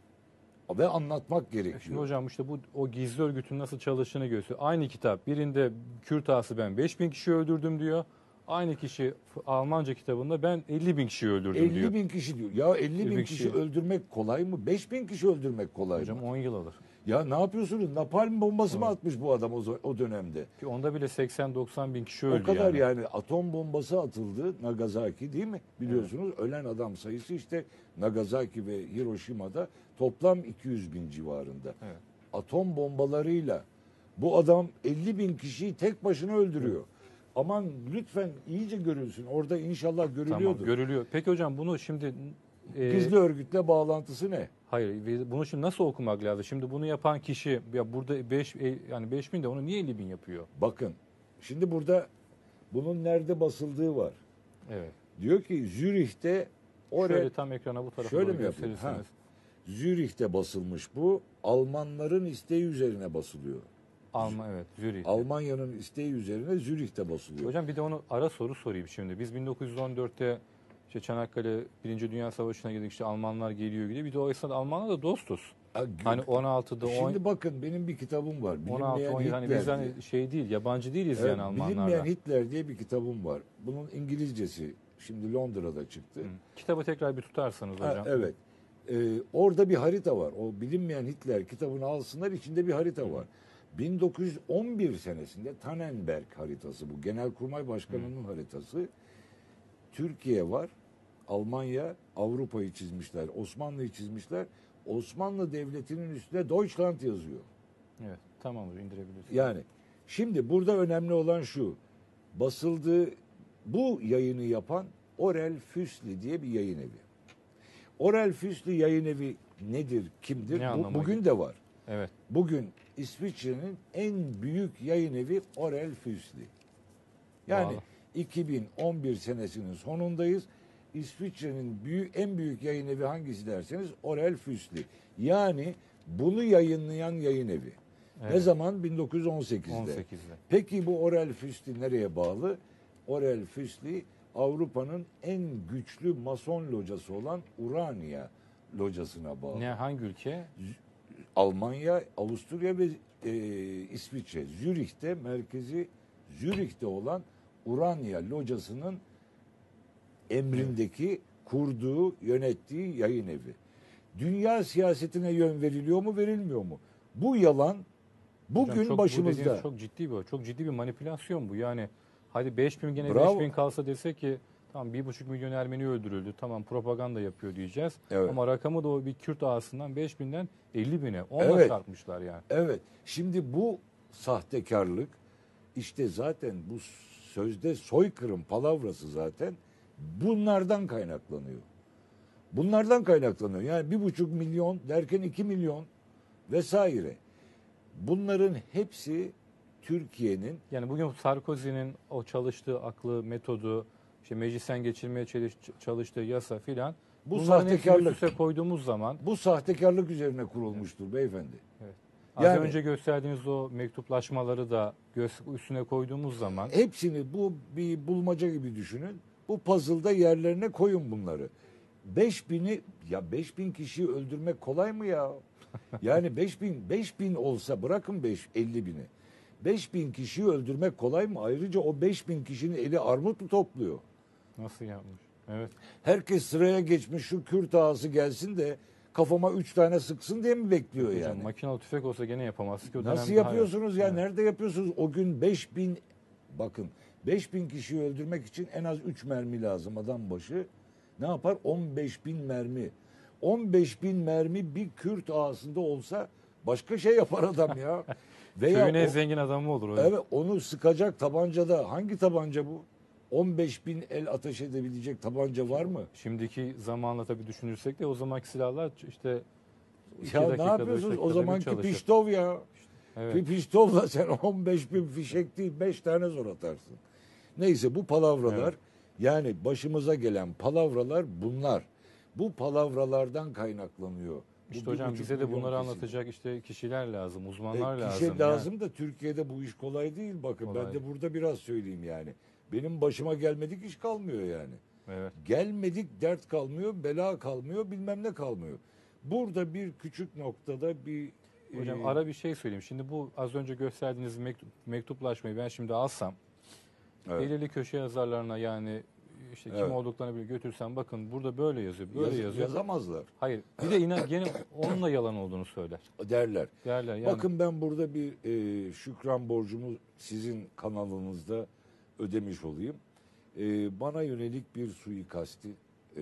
ve anlatmak gerekiyor. Şimdi hocam işte bu o gizli örgütün nasıl çalıştığını gösteriyor. Aynı kitap. Birinde Kürt ağası ben beş bin kişi öldürdüm diyor. Aynı kişi Almanca kitabında ben elli bin kişi öldürdüm diyor. elli bin kişi diyor. Ya elli bin bin kişi kişi. öldürmek kolay mı? beş bin kişi öldürmek kolay Hocam mı? on yıl alır. Ya ne yapıyorsunuz? Napalm bombası mı Evet. atmış bu adam o, zo- o dönemde? Ki onda bile seksen doksan bin kişi öldü O kadar yani. yani. Atom bombası atıldı Nagasaki değil mi? Biliyorsunuz ölen adam sayısı işte Nagasaki ve Hiroşima'da toplam iki yüz bin civarında. Evet. Atom bombalarıyla bu adam elli bin kişiyi tek başına öldürüyor. Aman lütfen iyice görülsün. Orada inşallah görülüyordur. Tamam, görülüyor. Peki hocam bunu şimdi e, Gizli örgütle bağlantısı ne? hayır ve bunu şimdi nasıl okumak lazım? Şimdi bunu yapan kişi ya burada beş yani beş bin de onu niye elli bin yapıyor? Bakın şimdi burada bunun nerede basıldığı var. Evet. Diyor ki Zürih'te oraya Şöyle tam ekrana bu tarafa Şöyle doğru mi yapayım? gösterirseniz. Zürih'te basılmış bu. Almanların isteği üzerine basılıyor. Alman evet Zürih. Almanya'nın isteği üzerine Zürih'te basılıyor. Hocam bir de onu ara soru sorayım şimdi. Biz bin dokuz yüz on dörtte işte Çanakkale Birinci Dünya Savaşı'na girdik işte Almanlar geliyor gibi. Bir de o esnada Almanlarla da dostuz. Ha, Hani on altıda on, Şimdi bakın benim bir kitabım var. on altı Bilinmeyen on yedi hani Hitler biz diye. hani şey değil yabancı değiliz Evet, yani Almanlarla. Bilinmeyen Hitler diye bir kitabım var. Bunun İngilizcesi şimdi Londra'da çıktı. Hı. Kitabı tekrar bir tutarsanız Ha, hocam. evet. Ee, orada bir harita var. O Bilinmeyen Hitler kitabını alsınlar, içinde bir harita var. bin dokuz yüz on bir senesinde Tannenberg haritası, bu Genelkurmay Başkanı'nın haritası. Türkiye var, Almanya, Avrupa'yı çizmişler, Osmanlı'yı çizmişler. Osmanlı Devleti'nin üstüne Deutschland yazıyor. Evet tamam hocam indirebilirsiniz. Yani şimdi burada önemli olan şu. Basıldığı bu yayını yapan Orel Füsli diye bir yayın evi. Orel Füsli yayın evi nedir, kimdir? Ne Bu, anlama bugün geliyor? de var. Evet. Bugün İsviçre'nin en büyük yayın evi Orell Füssli. Yani Vallahi. iki bin on bir senesinin sonundayız. İsviçre'nin büyük, en büyük yayın evi hangisi derseniz Orell Füssli. Yani bunu yayınlayan yayın evi. Ne Evet. zaman? bin dokuz yüz on sekizde. on sekizde. Peki bu Orell Füssli nereye bağlı? Orell Füssli Avrupa'nın en güçlü mason locası olan Urania locasına bağlı. Ne, hangi ülke? Almanya, Avusturya ve e, İsviçre. Zürih'te merkezi Zürih'te olan Urania locasının emrindeki kurduğu, yönettiği yayın evi. Dünya siyasetine yön veriliyor mu, verilmiyor mu? Bu yalan bugün Hocam çok, bu başımızda. dediğiniz çok ciddi bir, çok ciddi bir manipülasyon bu. Yani hadi beş bin gene Bravo. beş bin kalsa dese ki tamam bir buçuk milyon Ermeni öldürüldü. Tamam propaganda yapıyor diyeceğiz. Evet. Ama rakamı da o bir Kürt ağasından beş binden elli bine. Onla Evet. çarpmışlar yani. Evet. Şimdi bu sahtekarlık işte zaten bu sözde soykırım palavrası zaten bunlardan kaynaklanıyor. Bunlardan kaynaklanıyor. Yani bir buçuk milyon derken iki milyon vesaire. Bunların hepsi Türkiye'nin Yani bugün Sarkozy'nin o çalıştığı aklı, metodu, işte meclisten geçirmeye çalış- çalıştığı yasa filan bu bunların hepsini sahtekarlık üst üste koyduğumuz zaman bu sahtekarlık üzerine kurulmuştur beyefendi. az Yani- önce gösterdiğiniz o mektuplaşmaları da göz- üstüne koyduğumuz zaman Hepsini bu bir bulmaca gibi düşünün. Bu puzzle'da yerlerine koyun bunları. Beş bini ya beş bin kişiyi öldürmek kolay mı ya? Yani beş bin beş bin olsa bırakın beş elli bini. Beş bin kişiyi öldürmek kolay mı? Ayrıca o beş bin kişinin eli armut mu topluyor? nasıl yapmış? Evet. Herkes sıraya geçmiş şu Kürt ağası gelsin de kafama üç tane sıksın diye mi bekliyor Hocam yani? makinalı tüfek olsa gene yapamaz ki. O Nasıl dönem daha- yapıyorsunuz ya? Evet. Nerede yapıyorsunuz? O gün beş bin bakın beş bin kişiyi öldürmek için en az üç mermi lazım adam başı. Ne yapar? on beş bin mermi. on beş bin mermi bir Kürt ağasında olsa başka şey yapar adam ya. Veya Köyün en o- zengin adamı olur hocam. evet, onu sıkacak tabancada hangi tabanca bu? on beş bin el ateş edebilecek tabanca var mı? Şimdiki zamanla tabii düşünürsek de o zamanki silahlar işte iki Ya ne dakikada, üç yapıyorsunuz? O dakikada bir zamanki çalışır. piştov ya. Evet. Bir piştovla sen on beş bin fişek değil beş tane zor atarsın. Neyse bu palavralar Evet. yani başımıza gelen palavralar bunlar. Bu palavralardan kaynaklanıyor. Bu İşte bir hocam buçuk bize de milyon bunları kesim. anlatacak işte kişiler lazım, E, uzmanlar kişi lazım. lazım, Yani. da Türkiye'de bu iş kolay değil. Bakın Kolay. ben de burada biraz söyleyeyim yani. Benim başıma gelmedik iş kalmıyor yani. Evet. Gelmedik dert kalmıyor, bela kalmıyor, bilmem ne kalmıyor. Burada bir küçük noktada bir Hocam e, ara bir şey söyleyeyim. Şimdi bu az önce gösterdiğiniz mektup, mektuplaşmayı ben şimdi alsam evet. belirli köşe yazarlarına yani işte kim Evet. olduklarını bir götürsem bakın burada böyle yazıyor, böyle Yaz- yazıyor. yazamazlar Hayır. Bir de inan gene onun da yalan olduğunu söyler. derler. Derler yani. Bakın ben burada bir e, şükran borcumu sizin kanalınızda ödemiş olayım. E, bana yönelik bir suikasti e,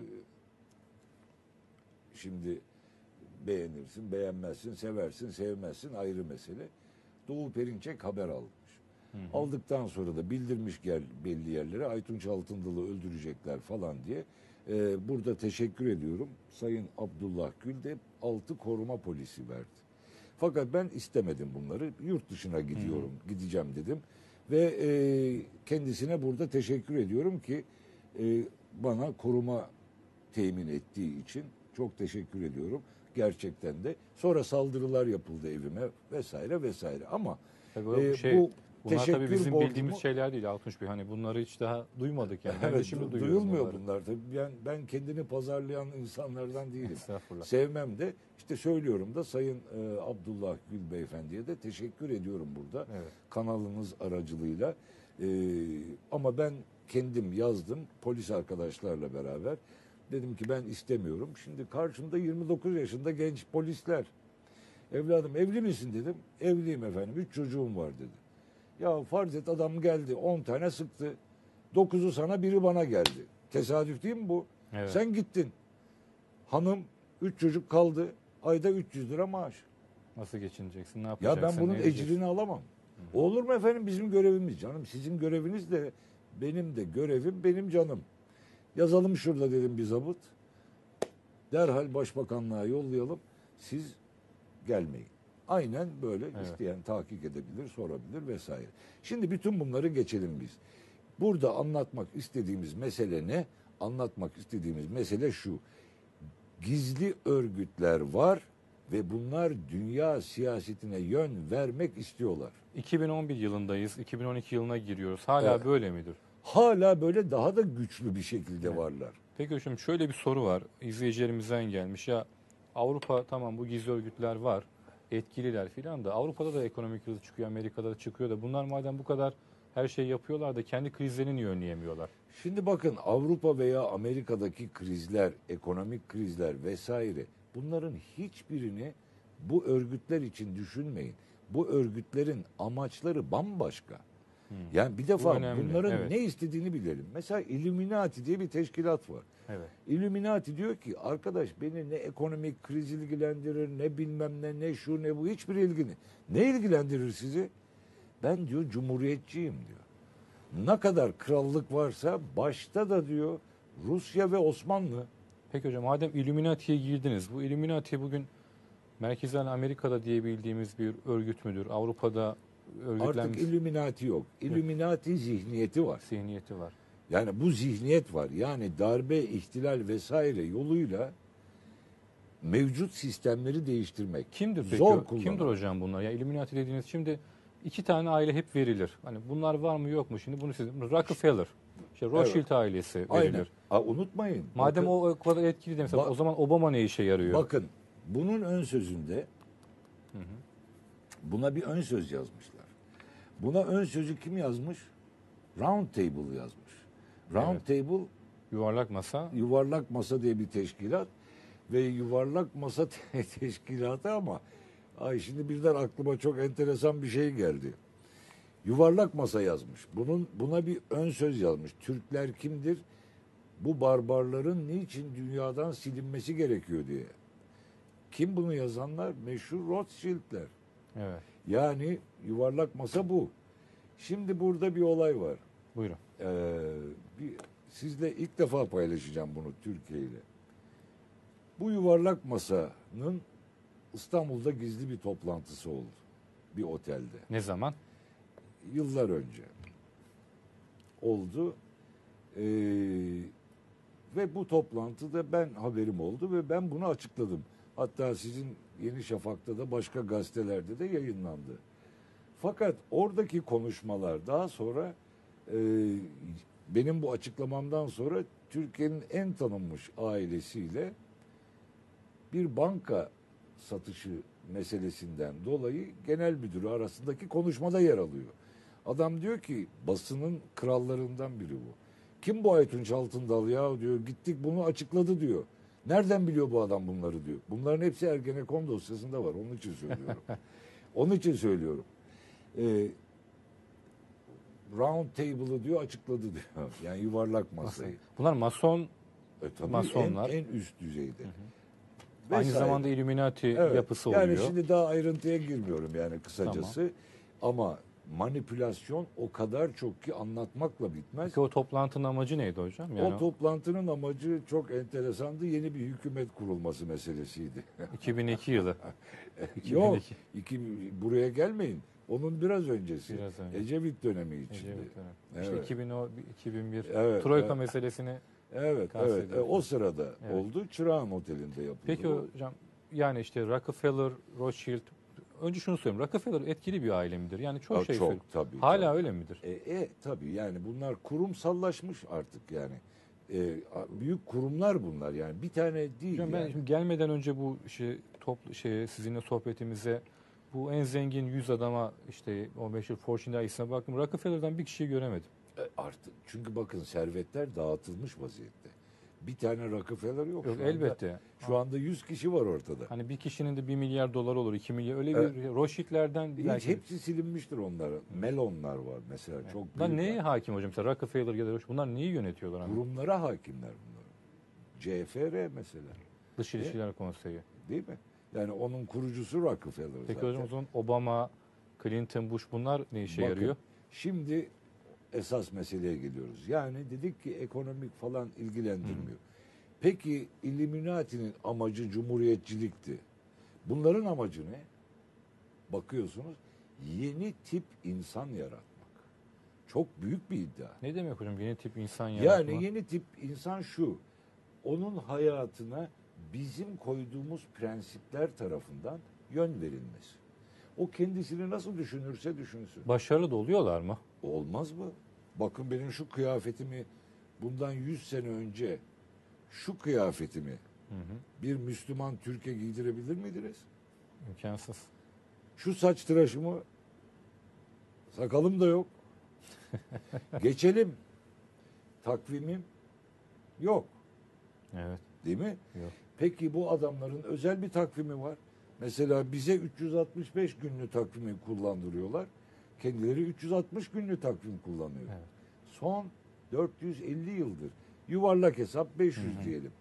şimdi beğenirsin, beğenmezsin, seversin, sevmezsin ayrı mesele. Doğu Perinçek haber almış. Hı hı. Aldıktan sonra da bildirmiş gel belli yerlere Aytunç Altındalı öldürecekler falan diye. E, burada teşekkür ediyorum. Sayın Abdullah Gül de altı koruma polisi verdi. Fakat ben istemedim bunları. Yurt dışına gidiyorum, gideceğim dedim. Ve e, kendisine burada teşekkür ediyorum ki e, bana koruma temin ettiği için çok teşekkür ediyorum. Gerçekten de. Sonra saldırılar yapıldı evime vesaire vesaire. Ama Tabii o e, şey, bu bunlar tabii teşekkür bizim borcumu- bildiğimiz şeyler değil Altunç Bey. Hani bunları hiç daha duymadık yani. Ben de Evet, şimdi du- duyuyorum duyulmuyor bunları. bunlar tabii. Ben, ben kendini pazarlayan insanlardan değilim. Estağfurullah. Sevmem de işte söylüyorum da Sayın e, Abdullah Gül Beyefendi'ye de teşekkür ediyorum burada. Evet. Kanalınız aracılığıyla. E, ama ben kendim yazdım polis arkadaşlarla beraber. Dedim ki ben istemiyorum. Şimdi karşımda yirmi dokuz yaşında genç polisler. Evladım evli misin dedim. Evliyim efendim. Üç çocuğum var dedi. Ya farz et adam geldi on tane sıktı. Dokuzu sana biri bana geldi. Tesadüf değil mi bu? Evet. Sen gittin. Hanım üç çocuk kaldı. Ayda üç yüz lira maaş. Nasıl geçineceksin? Ne Ya yapacaksın? ben bunun ne edeceksin? ecrini alamam. Olur mu efendim bizim görevimiz canım. Sizin göreviniz de benim de görevim benim canım. Yazalım şurada dedim bir zabıt. Derhal başbakanlığa yollayalım. Siz gelmeyin. Aynen böyle Evet. isteyen tahkik edebilir, sorabilir vesaire. Şimdi bütün bunları geçelim biz. Burada anlatmak istediğimiz mesele ne? Anlatmak istediğimiz mesele şu. Gizli örgütler var ve bunlar dünya siyasetine yön vermek istiyorlar. iki bin on bir yılındayız. iki bin on iki yılına giriyoruz. Hala Evet. böyle midir? Hala böyle daha da güçlü bir şekilde Evet. varlar. Peki hocam şöyle bir soru var. İzleyicilerimizden gelmiş. Ya Avrupa tamam bu gizli örgütler var. Etkililer filan da Avrupa'da da ekonomik kriz çıkıyor, Amerika'da da çıkıyor da bunlar madem bu kadar her şeyi yapıyorlar da kendi krizlerini niye önleyemiyorlar? Şimdi bakın Avrupa veya Amerika'daki krizler, ekonomik krizler vesaire bunların hiçbirini bu örgütler için düşünmeyin. Bu örgütlerin amaçları bambaşka. Hmm. Yani bir defa önemli, bunların evet. ne istediğini bilelim. Mesela Illuminati diye bir teşkilat var. Evet. Illuminati diyor ki arkadaş beni ne ekonomik kriz ilgilendirir ne bilmem ne ne şu ne bu hiçbir ilgini. Ne ilgilendirir sizi? Ben diyor cumhuriyetçiyim diyor. Ne kadar krallık varsa başta da diyor Rusya ve Osmanlı. Peki hocam madem Illuminati'ye girdiniz. Bu Illuminati bugün merkezden Amerika'da diye bildiğimiz bir örgüt müdür? Avrupa'da örgütlenmiş Artık Illuminati yok. Illuminati zihniyeti var. zihniyeti var. Yani bu zihniyet var. Yani darbe, ihtilal vesaire yoluyla mevcut sistemleri değiştirmek. Kimdir peki? Zor o- kullanmak. Kimdir hocam bunlar? Ya Illuminati dediğiniz şimdi iki tane aile hep verilir. Hani bunlar var mı yok mu? Şimdi bunu siz Rockefeller, işte Rothschild ailesi verilir. Aynen. Ha, unutmayın. Madem bakın, o o kadar etkili değil mesela Bak- o zaman Obama ne işe yarıyor? bakın bunun ön sözünde buna bir ön söz yazmışlar. Buna ön sözü kim yazmış? Round Table yazmış. Round Table Yuvarlak masa. yuvarlak masa diye bir teşkilat ve yuvarlak masa te- teşkilatı ama ay şimdi birden aklıma çok enteresan bir şey geldi. Yuvarlak masa yazmış. Bunun buna bir ön söz yazmış. Türkler kimdir? Bu barbarların niçin dünyadan silinmesi gerekiyor diye. Kim bunu yazanlar? Meşhur Rothschild'ler. Evet. Yani yuvarlak masa bu. Şimdi burada bir olay var. Buyurun. Ee, bir, sizle ilk defa paylaşacağım bunu Türkiye ile. Bu yuvarlak masanın İstanbul'da gizli bir toplantısı oldu. Bir otelde. Ne zaman? Yıllar önce oldu. Ee, ve bu toplantıda ben haberim oldu ve ben bunu açıkladım. Hatta sizin Yeni Şafak'ta da başka gazetelerde de yayınlandı. Fakat oradaki konuşmalar daha sonra e, benim bu açıklamamdan sonra Türkiye'nin en tanınmış ailesiyle bir banka satışı meselesinden dolayı genel müdürü arasındaki konuşmada yer alıyor. Adam diyor ki basının krallarından biri bu. Kim bu Aytunç Altındal ya diyor. Gittik bunu açıkladı diyor. Nereden biliyor bu adam bunları diyor. Bunların hepsi Ergenekon dosyasında var. Onun için söylüyorum. Onun için söylüyorum. Ee, round table'ı diyor açıkladı diyor. Yani yuvarlak masayı. Bunlar mason, E, tabii Masonlar. En, en üst düzeyde. aynı Vesaire. zamanda Illuminati Evet. yapısı yani oluyor. şimdi daha ayrıntıya girmiyorum yani kısacası. Ama manipülasyon o kadar çok ki anlatmakla bitmez. Peki o toplantının amacı neydi hocam? Yani O toplantının amacı çok enteresandı. Yeni bir hükümet kurulması meselesiydi. iki bin iki yılı. Yok, iki bin iki. iki, buraya gelmeyin. Onun biraz öncesi. Biraz önce. Ecevit dönemi içinde. Ecevit dönemi. İşte Evet. iki bin o, iki bin bir Evet, Troika evet. meselesini. Evet, evet. Kastediyorsun. E, o sırada Evet. oldu. Çırağan Oteli'nde yapıldı. Peki bu. hocam yani işte Rockefeller, Rothschild, önce şunu söyleyeyim. Rockefeller etkili bir aile midir? Yani çok Ha, şey çok söyleyeyim. tabii. Hala tabii. öyle midir? E, e tabii yani bunlar kurumsallaşmış artık yani. E, a- büyük kurumlar bunlar yani. Bir tane değil Hocam ben yani. şimdi gelmeden önce bu şey toplu şey sizinle sohbetimize bu en zengin yüz adama işte o meşhur Fortune dergisine baktım. Rockefeller'dan bir kişiyi göremedim. E, artık çünkü bakın servetler dağıtılmış vaziyette. Bir tane Rockefeller yok. Yok şu anda. elbette. Şu anda yüz kişi var ortada. Hani bir kişinin de bir milyar dolar olur, iki milyar. Öyle Evet. bir Rothschild'lerden Hiç, belki. hepsi silinmiştir onlar. Melonlar var mesela çok Bunlar büyük. neye hakim hocam? Mesela Rockefeller ya da Rothschild. Bunlar neyi yönetiyorlar? Hani? Kurumlara hakimler bunlar. C F R mesela Dış İlişkiler Konseyi. değil mi? Yani onun kurucusu Rockefeller Peki zaten. hocam o zaman Obama, Clinton, Bush bunlar ne işe Bakın, yarıyor? Şimdi esas meseleye geliyoruz. Yani dedik ki ekonomik falan ilgilendirmiyor. Peki Illuminati'nin amacı cumhuriyetçilikti. Bunların amacı ne? Bakıyorsunuz yeni tip insan yaratmak. Çok büyük bir iddia. Ne demek hocam yeni tip insan Yani yaratma? yeni tip insan şu. Onun hayatına bizim koyduğumuz prensipler tarafından yön verilmesi. O kendisini nasıl düşünürse düşünsün. Başarılı da oluyorlar mı? Olmaz mı? Bakın benim şu kıyafetimi bundan yüz sene önce şu kıyafetimi Hı hı. bir Müslüman Türk'e giydirebilir miydiniz? İmkansız. Şu saç tıraşımı, sakalım da yok. Geçelim. Takvimim yok. Evet. Değil mi? Yok. Peki bu adamların özel bir takvimi var. Mesela bize üç yüz altmış beş günlü takvimi kullandırıyorlar. Kendileri üç yüz altmış günlü takvim kullanıyor. Evet. Son dört yüz elli yıldır. Yuvarlak hesap beş yüz Hı hı. diyelim.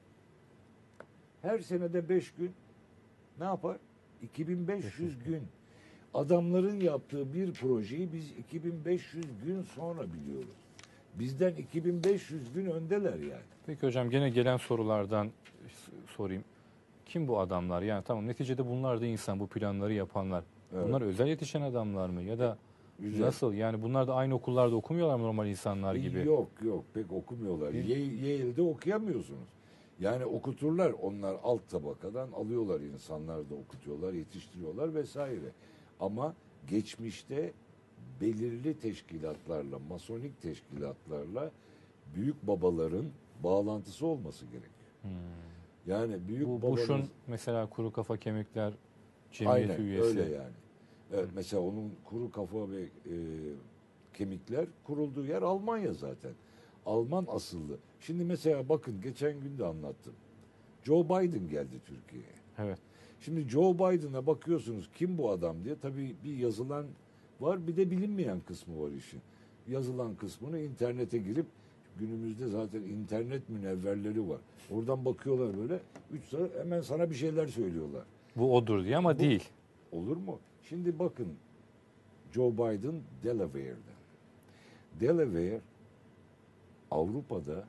Her senede beş gün ne yapar? iki bin beş yüz gün. Adamların yaptığı bir projeyi biz iki bin beş yüz gün sonra biliyoruz. Bizden iki bin beş yüz gün öndeler yani. Peki hocam gene gelen sorulardan s- sorayım. Kim bu adamlar? Yani tamam neticede bunlar da insan, bu planları yapanlar. Evet. Bunlar özel yetişen adamlar mı? Ya da Güzel. nasıl? Yani bunlar da aynı okullarda okumuyorlar mı normal insanlar gibi? Yok yok pek okumuyorlar. Bir- Ye- Yale'de okuyamıyorsunuz. Yani okuturlar onlar alt tabakadan alıyorlar insanlar da okutuyorlar, yetiştiriyorlar vesaire. Ama geçmişte belirli teşkilatlarla, masonik teşkilatlarla büyük babaların bağlantısı olması gerekiyor. Hmm. Yani büyük Bu babanız... Bush'un mesela kuru kafa kemikler cemiyeti Aynen üyesi. öyle yani. Evet, mesela onun kuru kafa ve e, kemikler kurulduğu yer Almanya zaten. Alman asıllı. Şimdi mesela bakın geçen gün de anlattım. Joe Biden geldi Türkiye'ye. Evet. Şimdi Joe Biden'a bakıyorsunuz kim bu adam diye. Tabii bir yazılan var bir de bilinmeyen kısmı var işin. Yazılan kısmını internete girip günümüzde zaten internet münevverleri var. Oradan bakıyorlar böyle. Üç saat hemen sana bir şeyler söylüyorlar. Bu odur diye ama Bu- değil. Olur mu? Şimdi bakın Joe Biden Delaware'den. Delaware Avrupa'da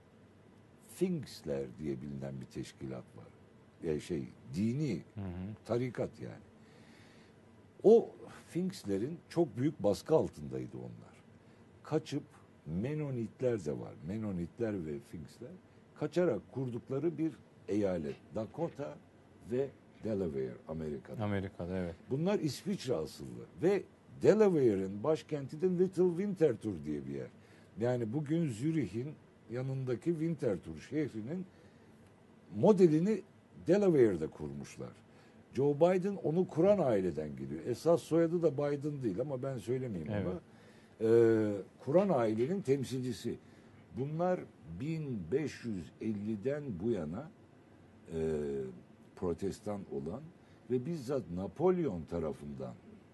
Finksler diye bilinen bir teşkilat var. Yani şey dini Hı hı. tarikat yani. O Finkslerin çok büyük baskı altındaydı onlar. Kaçıp Menonitler de var. Menonitler ve Finksler kaçarak kurdukları bir eyalet. Dakota ve Delaware Amerika'da. Amerika'da evet. Bunlar İsviçre asıllı ve Delaware'in başkenti de Little Winterthur diye bir yer. Yani bugün Zürih'in yanındaki Winterthur şehrinin modelini Delaware'de kurmuşlar. Joe Biden onu kuran aileden geliyor. Esas soyadı da Biden değil ama ben söylemeyeyim Evet. onu. Ee, kuran ailenin temsilcisi. Bunlar bin beş yüz elliden bu yana e, protestan olan ve bizzat Napolyon tarafından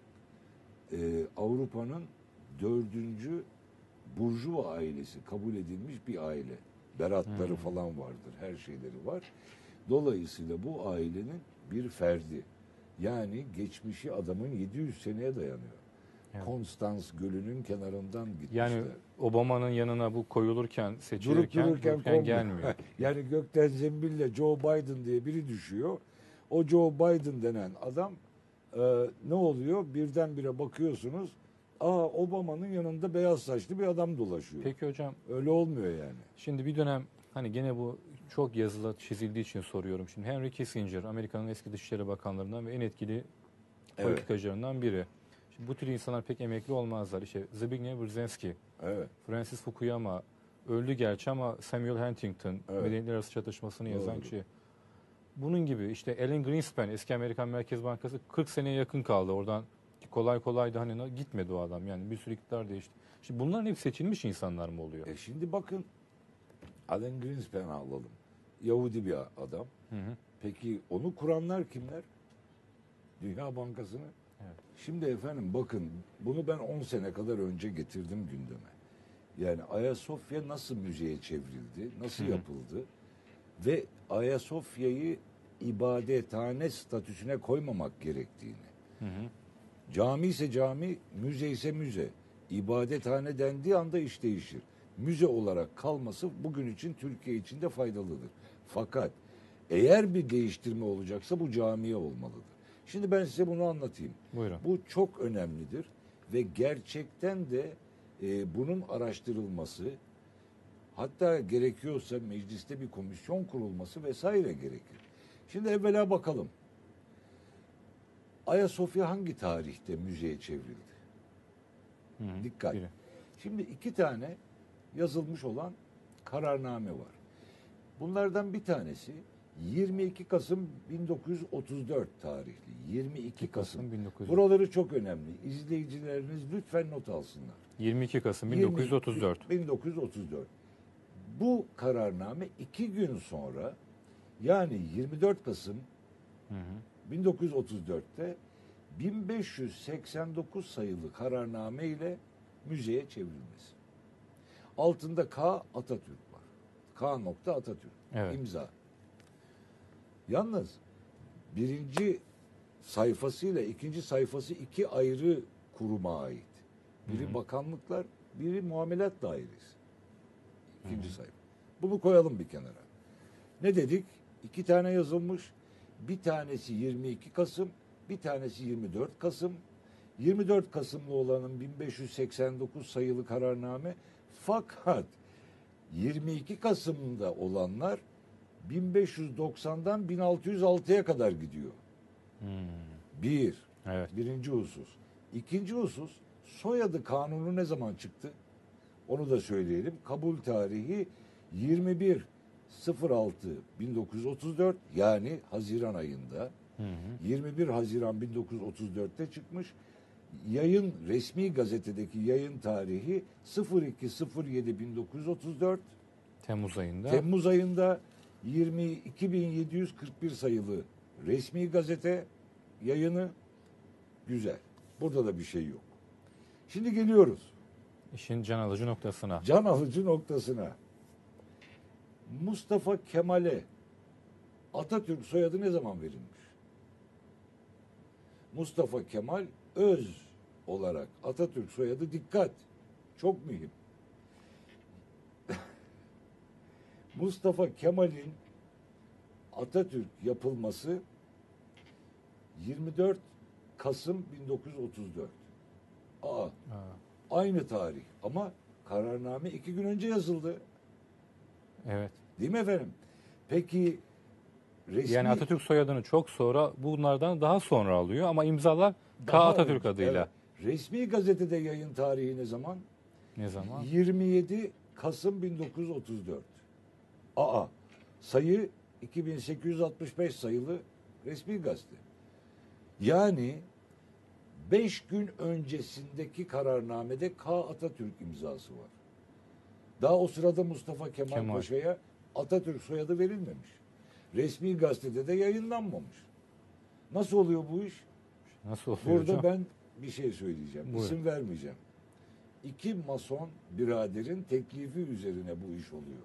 e, Avrupa'nın dördüncü burjuva ailesi kabul edilmiş bir aile. Beratları Hmm. falan vardır, her şeyleri var. Dolayısıyla bu ailenin bir ferdi. Yani geçmişi adamın yedi yüz seneye dayanıyor. Evet. Konstans Gölü'nün kenarından gitmişler. Yani Obama'nın yanına bu koyulurken, Durup seçilirken, dururken, dururken konmuyor. gelmiyor. Yani gökten zembille Joe Biden diye biri düşüyor. O Joe Biden denen adam e, ne oluyor? Birdenbire bakıyorsunuz. Aa Obama'nın yanında beyaz saçlı bir adam dolaşıyor. Peki hocam Öyle olmuyor yani. şimdi bir dönem hani gene bu çok yazılı çizildiği için soruyorum. Şimdi Henry Kissinger Amerika'nın eski Dışişleri Bakanlarından ve en etkili Evet. politikacılarından biri. Şimdi bu tür insanlar pek emekli olmazlar. İşte Zbigniew Brzezinski, Evet. Francis Fukuyama öldü gerçi ama Samuel Huntington Evet. medeniyetler arası çatışmasını yazan Doğru. kişi. Bunun gibi işte Alan Greenspan eski Amerikan Merkez Bankası kırk seneye yakın kaldı. Oradan kolay kolay da hani na- gitmedi o adam. Yani bir sürü iktidar değişti. Şimdi bunların hep seçilmiş insanlar mı oluyor? E şimdi bakın Alan Greenspan'ı alalım. Yahudi bir adam. Hı hı. Peki onu kuranlar kimler? Dünya Bankası'nı. Evet. Şimdi efendim bakın bunu ben on sene kadar önce getirdim gündeme. Yani Ayasofya nasıl müzeye çevrildi, nasıl Hı hı. yapıldı ve Ayasofya'yı ibadethane statüsüne koymamak gerektiğini. Hı hı. Cami ise cami, müze ise müze. İbadethane dendiği anda iş değişir. Müze olarak kalması bugün için Türkiye için de faydalıdır. Fakat eğer bir değiştirme olacaksa bu camiye olmalıdır. Şimdi ben size bunu anlatayım. Buyurun. Bu çok önemlidir ve gerçekten de e, bunun araştırılması, hatta gerekiyorsa mecliste bir komisyon kurulması vesaire gerekir. Şimdi evvela bakalım. Ayasofya hangi tarihte müzeye çevrildi? Hı hı. Dikkat. Biri. Şimdi iki tane yazılmış olan kararname var. Bunlardan bir tanesi yirmi iki Kasım bin dokuz yüz otuz dört tarihli. yirmi iki Kasım. bin dokuz yüz. Buraları çok önemli. İzleyicileriniz lütfen not alsınlar. yirmi iki Kasım bin dokuz yüz otuz dört. bin dokuz yüz otuz dört. Bu kararname iki gün sonra, yani yirmi dört Kasım Hı hı. bin dokuz yüz otuz dörtte bin beş yüz seksen dokuz sayılı kararname ile müzeye çevrilmesi. Altında K Atatürk var. K nokta Atatürk. Evet. İmza. Yalnız birinci sayfasıyla ikinci sayfası iki ayrı kuruma ait. Biri Hı hı. bakanlıklar, biri muamelat dairesi. İkinci sayfa. Bunu koyalım bir kenara. Ne dedik? İki tane yazılmış. Bir tanesi yirmi iki Kasım, bir tanesi yirmi dört Kasım. yirmi dört Kasımlı olanın bin beş yüz seksen dokuz sayılı kararname, fakat yirmi iki Kasım'da olanlar bin beş yüz doksandan bin altı yüz altıya kadar gidiyor. Hmm. Bir. Evet. Birinci husus. İkinci husus, soyadı kanunu ne zaman çıktı? Onu da söyleyelim. Kabul tarihi yirmi bir altı bin dokuz yüz otuz dört, yani Haziran ayında. Hı hı. yirmi bir Haziran bin dokuz yüz otuz dörtte çıkmış. Yayın, resmi gazetedeki yayın tarihi iki yedi bin dokuz yüz otuz dört. Temmuz ayında. Temmuz ayında yirmi iki bin yedi yüz kırk bir sayılı resmi gazete yayını. Güzel. Burada da bir şey yok. Şimdi geliyoruz İşin can alıcı noktasına. can alıcı noktasına. Mustafa Kemal'e Atatürk soyadı ne zaman verilmiş? Mustafa Kemal öz olarak Atatürk soyadı, dikkat, çok mühim. Mustafa Kemal'in Atatürk yapılması yirmi dört Kasım bin dokuz yüz otuz dört. Aa, Ha. aynı tarih ama kararname iki gün önce yazıldı. Evet. Değil mi efendim? Peki resmi... Yani Atatürk soyadını çok sonra, bunlardan daha sonra alıyor ama imzalar K Daha Atatürk önce, adıyla. evet. Resmi gazetede yayın tarihi ne zaman? Ne zaman? yirmi yedi Kasım bin dokuz yüz otuz dört. Aa, sayı iki bin sekiz yüz altmış beş sayılı resmi gazete. Yani beş gün öncesindeki kararnamede K Atatürk imzası var. Daha o sırada Mustafa Kemal, Kemal. Paşa'ya Atatürk soyadı verilmemiş. Resmi gazetede de yayınlanmamış. Nasıl oluyor bu iş? Nasıl oluyor Burada hocam? ben bir şey söyleyeceğim. Buyurun. İsim vermeyeceğim. İki mason biraderin teklifi üzerine bu iş oluyor.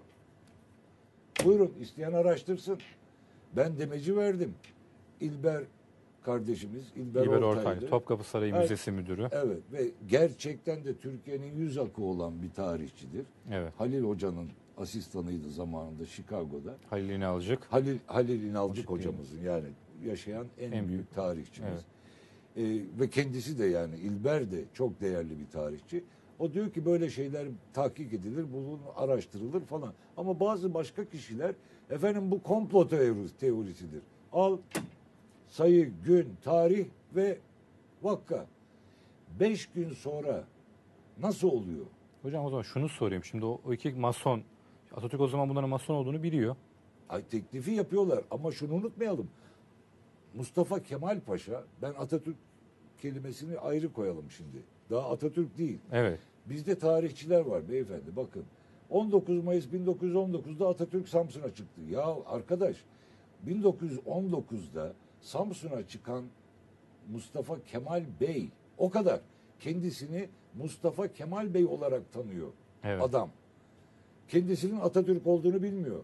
Buyurun, isteyen araştırsın. Ben demeci verdim. İlber kardeşimiz, İlber, İlber Ortaylı. Ortaylı, Topkapı Sarayı Evet. Müzesi Müdürü. Evet, ve gerçekten de Türkiye'nin yüz akı olan bir tarihçidir. Evet. Halil Hoca'nın asistanıydı zamanında Chicago'da. Halil İnalcık. Halil, Halil İnalcık Hoş değil. hocamızın, yani yaşayan en, En büyük, büyük. tarihçimiz. Evet. Ee, ve kendisi de, yani İlber de çok değerli bir tarihçi. O diyor ki böyle şeyler tahkik edilir, bulunur, araştırılır falan. Ama bazı başka kişiler, efendim bu komplo teorisi, teorisidir. Al sayı, gün, tarih ve vakka. Beş gün sonra nasıl oluyor? Hocam o zaman şunu sorayım. Şimdi o, o iki mason, Atatürk o zaman bunların mason olduğunu biliyor. Ay, teklifi yapıyorlar ama şunu unutmayalım. Mustafa Kemal Paşa, ben Atatürk kelimesini ayrı koyalım şimdi. Daha Atatürk değil. Evet. Bizde tarihçiler var beyefendi, bakın. on dokuz Mayıs bin dokuz yüz on dokuzda Atatürk Samsun'a çıktı. Ya arkadaş, bin dokuz yüz on dokuzda Samsun'a çıkan Mustafa Kemal Bey, o kadar. Kendisini Mustafa Kemal Bey olarak tanıyor Evet. adam. Kendisinin Atatürk olduğunu bilmiyor.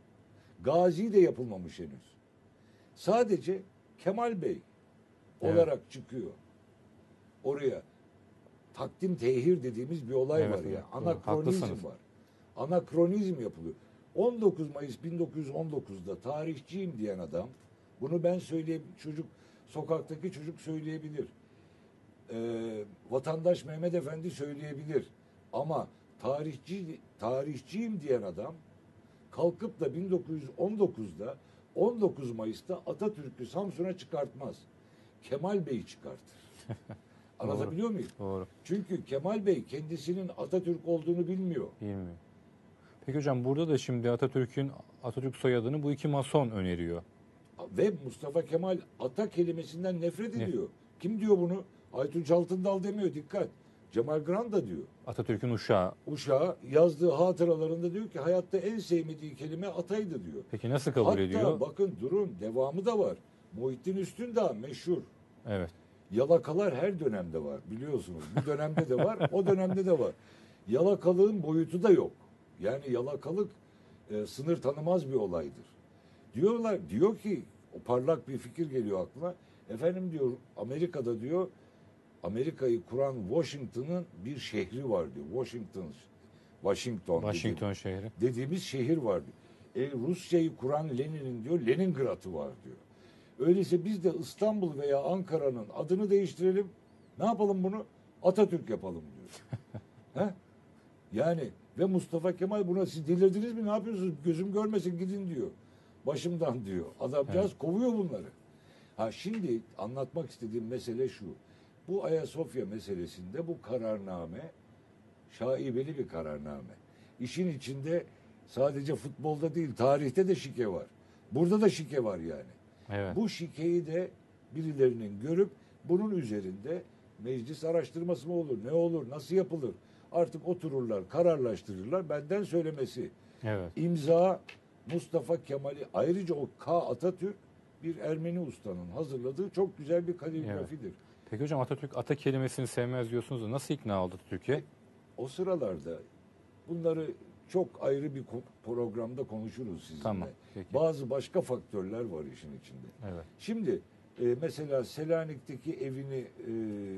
Gazi de yapılmamış henüz. Sadece Kemal Bey Evet. olarak çıkıyor oraya. Takdim tehir dediğimiz bir olay Evet, var ya. evet, doğru. Anakronizm Haklısınız. var. Anakronizm yapılıyor. on dokuz Mayıs bin dokuz yüz on dokuzda tarihçiyim diyen adam, bunu ben söyleyeyim, çocuk sokaktaki çocuk söyleyebilir. Ee, vatandaş Mehmet Efendi söyleyebilir. Ama tarihçi tarihçiyim diyen adam kalkıp da bin dokuz yüz on dokuzda on dokuz Mayıs'ta Atatürk'ü Samsun'a çıkartmaz. Kemal Bey çıkartır. Anlatabiliyor muyum? Doğru. Çünkü Kemal Bey kendisinin Atatürk olduğunu bilmiyor. Bilmiyor. Peki hocam burada da şimdi Atatürk'ün Atatürk soyadını bu iki mason öneriyor. Ve Mustafa Kemal ata kelimesinden nefret ediyor. Kim diyor bunu? Aytunç Altındal demiyor, dikkat. Cemal Granda diyor. Atatürk'ün uşağı. Uşağı yazdığı hatıralarında diyor ki hayatta en sevmediği kelime ataydı diyor. Peki nasıl kabul Hatta ediyor? bakın durun, devamı da var. Muhittin Üstündağ meşhur. Evet. Yalakalar her dönemde var biliyorsunuz. Bu dönemde de var, o dönemde de var. Yalakalığın boyutu da yok. Yani yalakalık e, sınır tanımaz bir olaydır. Diyorlar, diyor ki o parlak bir fikir geliyor aklıma. Efendim diyor Amerika'da diyor Amerika'yı kuran Washington'ın bir şehri var diyor. Washington, Washington, Washington dediğimiz, şehri. dediğimiz şehir var diyor. E, Rusya'yı kuran Lenin'in diyor Leningrad'ı var diyor. Öyleyse biz de İstanbul veya Ankara'nın adını değiştirelim. Ne yapalım bunu? Atatürk yapalım diyor. He? Yani ve Mustafa Kemal buna siz delirdiniz mi? Ne yapıyorsunuz? Gözüm görmesin gidin diyor. Başımdan diyor. Adamcağız evet. Kovuyor bunları. Ha şimdi anlatmak istediğim mesele şu. Bu Ayasofya meselesinde bu kararname şaibeli bir kararname. İşin içinde sadece futbolda değil tarihte de şike var. Burada da şike var yani. Evet. Bu şikeyi de birilerinin görüp bunun üzerinde meclis araştırması mı olur, ne olur, nasıl yapılır? Artık otururlar, kararlaştırırlar. Benden söylemesi. Evet. İmza Mustafa Kemal'i. Ayrıca o K. Atatürk bir Ermeni ustanın hazırladığı çok güzel bir kaligrafidir. Evet. Peki hocam Atatürk ata kelimesini sevmez diyorsunuz da nasıl ikna oldu Türkiye? O sıralarda bunları çok ayrı bir programda konuşuruz sizinle. Tamam, peki. Bazı başka faktörler var işin içinde. Evet. Şimdi e, mesela Selanik'teki evini e,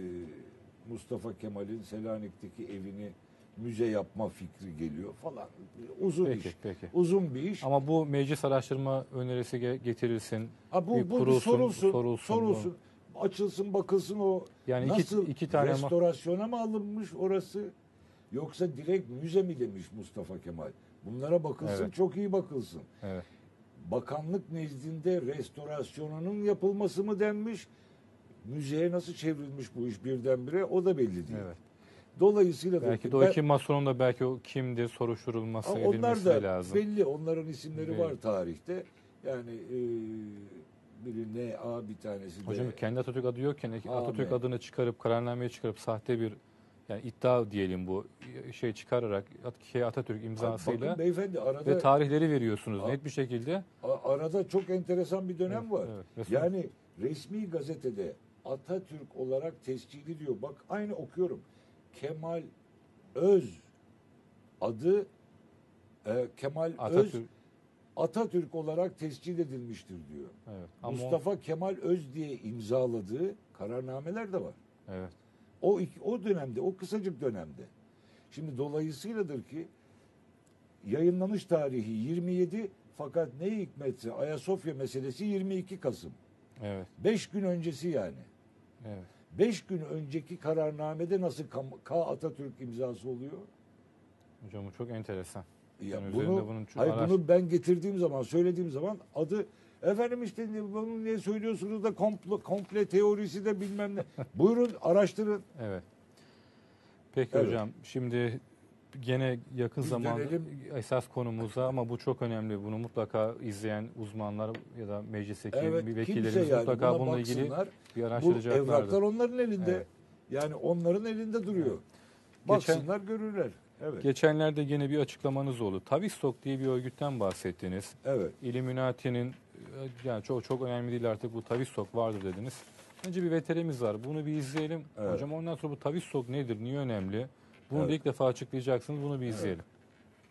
Mustafa Kemal'in Selanik'teki evini müze yapma fikri geliyor falan. Uzun peki, iş. Peki. Uzun bir iş. Ama bu meclis araştırma önerisi getirilsin. Ha, bu, bir bu kurulsun, sorulsun, sorulsun. sorulsun. Açılsın, bakılsın o yani nasıl iki, iki tane restorasyona mı alınmış orası yoksa direkt müze mi demiş Mustafa Kemal? Bunlara bakılsın, evet. Çok iyi bakılsın. Evet. Bakanlık nezdinde restorasyonunun yapılması mı denmiş? Müzeye nasıl çevrilmiş bu iş birdenbire o da belli değil. Evet. Dolayısıyla belki de o iki masonun da belki o kimdir soruşturulması onlar edilmesi da lazım. belli. Onların isimleri belli. var tarihte. Yani e, biri N A bir tanesi de. Hocam kendi Atatürk adı yokken Atatürk A, adını çıkarıp kararnameyi çıkarıp sahte bir yani iddia diyelim bu şey çıkararak Atatürk imzasıyla bakın beyefendi arada ve tarihleri veriyorsunuz a, net bir şekilde. Arada çok enteresan bir dönem evet, var. Evet, resmi. Yani resmi gazetede Atatürk olarak tescili diyor. Bak aynı okuyorum. Kemal Öz adı e, Kemal Atatürk. Öz Atatürk olarak tescil edilmiştir diyor. Evet, ama Mustafa o... Kemal Öz diye imzaladığı kararnameler de var. Evet. O o dönemde, o kısacık dönemde. Şimdi dolayısıyladır ki yayınlanış tarihi yirmi yedi fakat ne hikmetse Ayasofya meselesi yirmi iki Kasım. Evet. Beş gün öncesi yani. Evet. Beş gün önceki kararnamede nasıl K. Atatürk imzası oluyor? Hocam bu çok enteresan. Ya yani bunu, bunun hayır, araş... bunu ben getirdiğim zaman, söylediğim zaman adı efendim işte bunu niye söylüyorsunuz da komple, komple teorisi de bilmem ne. Buyurun araştırın. Evet. Peki evet. Hocam şimdi gene yakın Biz zamanda dönelim. esas konumuza ama bu çok önemli. Bunu mutlaka izleyen uzmanlar ya da meclisteki evet, vekillerimiz yani mutlaka bununla ilgili bir araştıracaklardır. Bu evraklar onların elinde. Evet. Yani onların elinde duruyor. Evet. Baksınlar Geçen, görürler. Evet. Geçenlerde yine bir açıklamanız oldu. Tavistock diye bir örgütten bahsettiniz. Evet. Illuminati'nin yani çok çok önemli değil artık bu Tavistock vardır dediniz. Önce bir veterimiz var. Bunu bir izleyelim. Evet. Hocam ondan sonra bu Tavistock nedir? Niye önemli? Bunu evet. ilk defa açıklayacaksınız. Bunu bir izleyelim. Evet.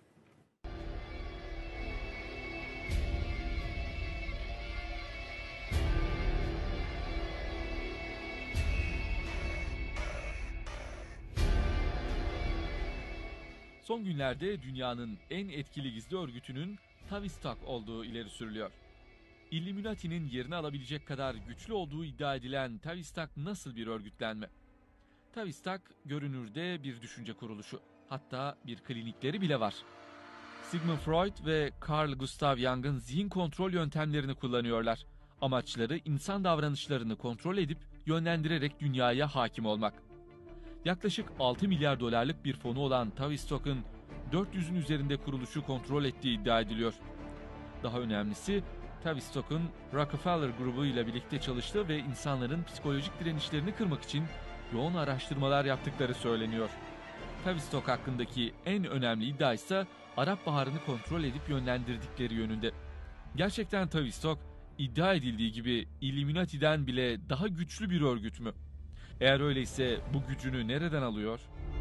Son günlerde dünyanın en etkili gizli örgütünün Tavistock olduğu ileri sürülüyor. Illuminati'nin yerini alabilecek kadar güçlü olduğu iddia edilen Tavistock nasıl bir örgütlenme? Tavistock görünürde bir düşünce kuruluşu. Hatta bir klinikleri bile var. Sigmund Freud ve Carl Gustav Jung'ın zihin kontrol yöntemlerini kullanıyorlar. Amaçları insan davranışlarını kontrol edip yönlendirerek dünyaya hakim olmak. Yaklaşık altı milyar dolarlık bir fonu olan Tavistock'un dört yüzün üzerinde kuruluşu kontrol ettiği iddia ediliyor. Daha önemlisi, Tavistock'un Rockefeller grubu ile birlikte çalıştığı ve insanların psikolojik direnişlerini kırmak için yoğun araştırmalar yaptıkları söyleniyor. Tavistock hakkındaki en önemli iddia ise Arap Baharı'nı kontrol edip yönlendirdikleri yönünde. Gerçekten Tavistock, iddia edildiği gibi Illuminati'den bile daha güçlü bir örgüt mü? Eğer öyleyse bu gücünü nereden alıyor?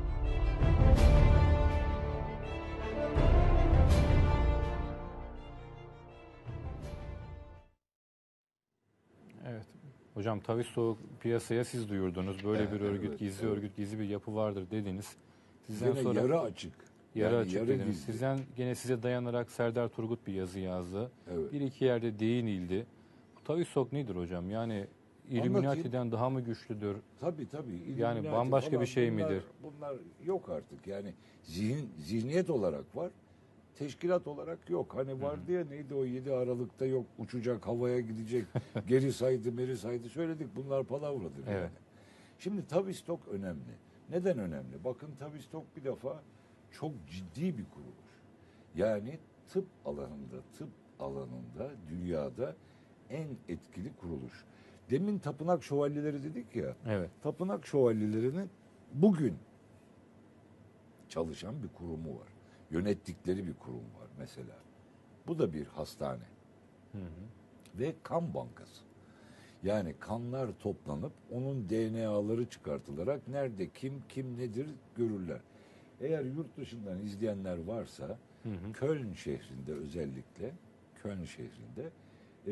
Evet. Hocam Tavistock piyasaya siz duyurdunuz. Böyle Evet, bir örgüt, evet, gizli evet. örgüt, gizli bir yapı vardır dediniz. Sizden Gene sonra yarı açık. yarı Yani açık yarı dediniz. gizli. Sizden gene size dayanarak Serdar Turgut bir yazı yazdı. Evet. Bir iki yerde değinildi. Bu Tavistock nedir hocam? Yani Illuminati'den daha mı güçlüdür? Tabii tabii. Yani İlluminati bambaşka falan bir şey bunlar, midir? Bunlar yok artık. Yani zihin, zihniyet olarak var. Teşkilat olarak yok. Hani vardı ya neydi o yedi Aralık'ta yok uçacak havaya gidecek geri saydı meri saydı söyledik bunlar palavradır. Evet. Yani. Şimdi Tavistock önemli. Neden önemli? Bakın Tavistock bir defa çok ciddi bir kuruluş. Yani tıp alanında, tıp alanında dünyada en etkili kuruluş. Demin tapınak şövalyeleri dedik ya. Evet. Tapınak şövalyelerinin bugün çalışan bir kurumu var. Yönettikleri bir kurum var mesela. Bu da bir hastane. Hı hı. Ve kan bankası. Yani kanlar toplanıp onun D N A'ları çıkartılarak nerede kim kim nedir görürler. Eğer yurt dışından izleyenler varsa Hı hı. Köln şehrinde özellikle Köln şehrinde e,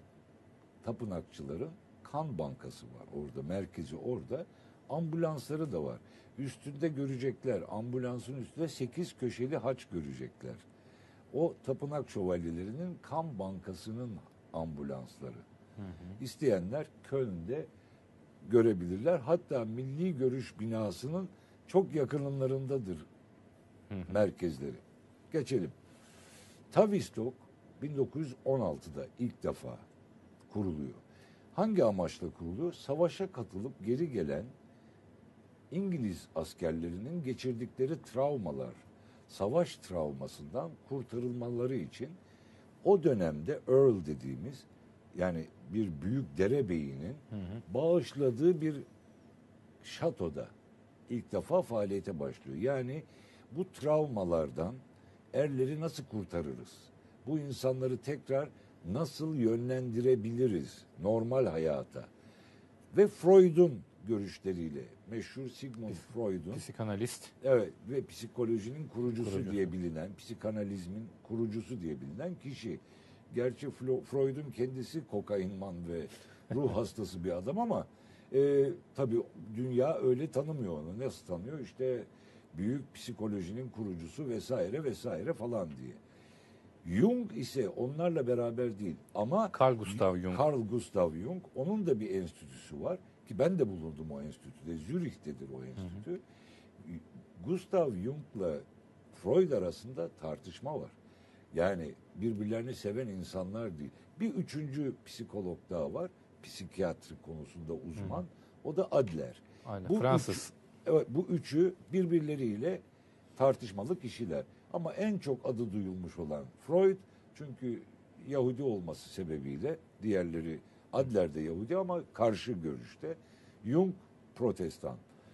tapınakçıların kan bankası var orada. Merkezi orada. Ambulansları da var. Üstünde görecekler. Ambulansın üstünde sekiz köşeli haç görecekler. O tapınak şövalyelerinin kan bankasının ambulansları. Hı hı. İsteyenler Köln'de görebilirler. Hatta Milli Görüş binasının çok yakınlarındadır Hı hı. merkezleri. Geçelim. Tavistock bin dokuz yüz on altıda ilk defa kuruluyor. Hangi amaçla kuruluyor? Savaşa katılıp geri gelen İngiliz askerlerinin geçirdikleri travmalar, savaş travmasından kurtarılmaları için o dönemde Earl dediğimiz yani bir büyük derebeyinin Hı hı. bağışladığı bir şatoda ilk defa faaliyete başlıyor. Yani bu travmalardan erleri nasıl kurtarırız? Bu insanları tekrar nasıl yönlendirebiliriz normal hayata? Ve Freud'un görüşleriyle meşhur Sigmund Freud'un Psikanalist. evet ve psikolojinin kurucusu, Kurucusu. diye bilinen, psikanalizmin kurucusu diye bilinen kişi. Gerçi Flo- Freud'un kendisi kokainman ve ruh hastası bir adam ama e, tabii dünya öyle tanımıyor onu. Nasıl tanıyor? İşte büyük psikolojinin kurucusu vesaire vesaire falan diye. Jung ise onlarla beraber değil ama Carl Gustav Jung. Carl Gustav Jung onun da bir enstitüsü var ki ben de bulundum o enstitüde. Zürih'tedir o enstitü. Hı hı. Gustav Jung'la Freud arasında tartışma var. Yani birbirlerini seven insanlar değil. Bir üçüncü psikolog daha var. Psikiyatri konusunda uzman. Hı. O da Adler. Aynen. Bu Fransız. Üç, evet, bu üçü birbirleriyle tartışmalı kişiler. Ama en çok adı duyulmuş olan Freud. Çünkü Yahudi olması sebebiyle diğerleri Adler de Yahudi ama karşı görüşte. Jung Protestan.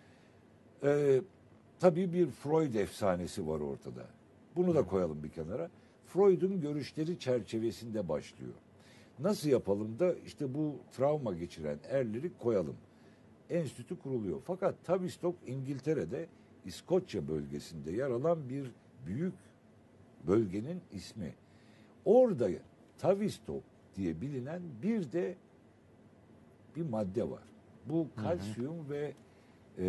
Ee, tabii bir Freud efsanesi var ortada. Bunu da koyalım bir kenara. Freud'un görüşleri çerçevesinde başlıyor. Nasıl yapalım da işte bu travma geçiren erleri koyalım. Enstitü kuruluyor. Fakat Tavistock İngiltere'de İskoçya bölgesinde yer alan bir büyük bölgenin ismi. Orada Tavistock diye bilinen bir de bir madde var. Bu kalsiyum hı hı. ve e,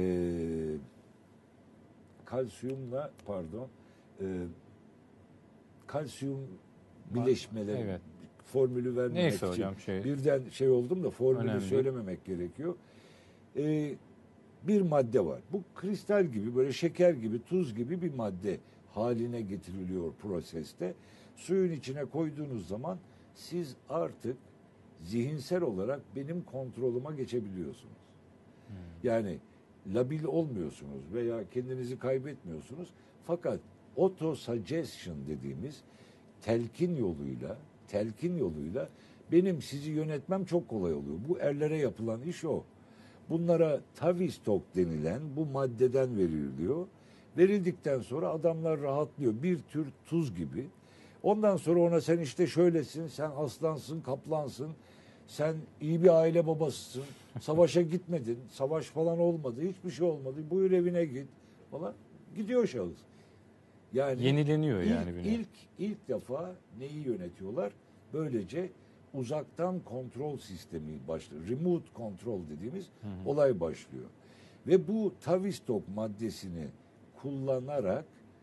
kalsiyumla pardon e, kalsiyum bileşmeleri evet. formülü vermemek Neyse için hocam, şey- birden şey oldum da formülü Önemli değil. söylememek gerekiyor. Ee, bir madde var. Bu kristal gibi, böyle şeker gibi, tuz gibi bir madde haline getiriliyor proseste. Suyun içine koyduğunuz zaman siz artık zihinsel olarak benim kontrolüme geçebiliyorsunuz. Yani labil olmuyorsunuz veya kendinizi kaybetmiyorsunuz. Fakat auto-suggestion dediğimiz telkin yoluyla, telkin yoluyla benim sizi yönetmem çok kolay oluyor. Bu erlere yapılan iş o. Bunlara Tavistock denilen bu maddeden veriliyor. Verildikten sonra adamlar rahatlıyor. Bir tür tuz gibi. Ondan sonra ona sen işte şöylesin, sen aslansın, kaplansın, sen iyi bir aile babasısın, savaşa gitmedin, savaş falan olmadı, hiçbir şey olmadı, buyur evine git falan. Gidiyor şahıs. Yani Yenileniyor ilk, yani. bir nevi. ilk, ilk defa neyi yönetiyorlar? Böylece uzaktan kontrol sistemi başlıyor. Remote control dediğimiz Hı hı. olay başlıyor. Ve bu Tavistock maddesini kullanarak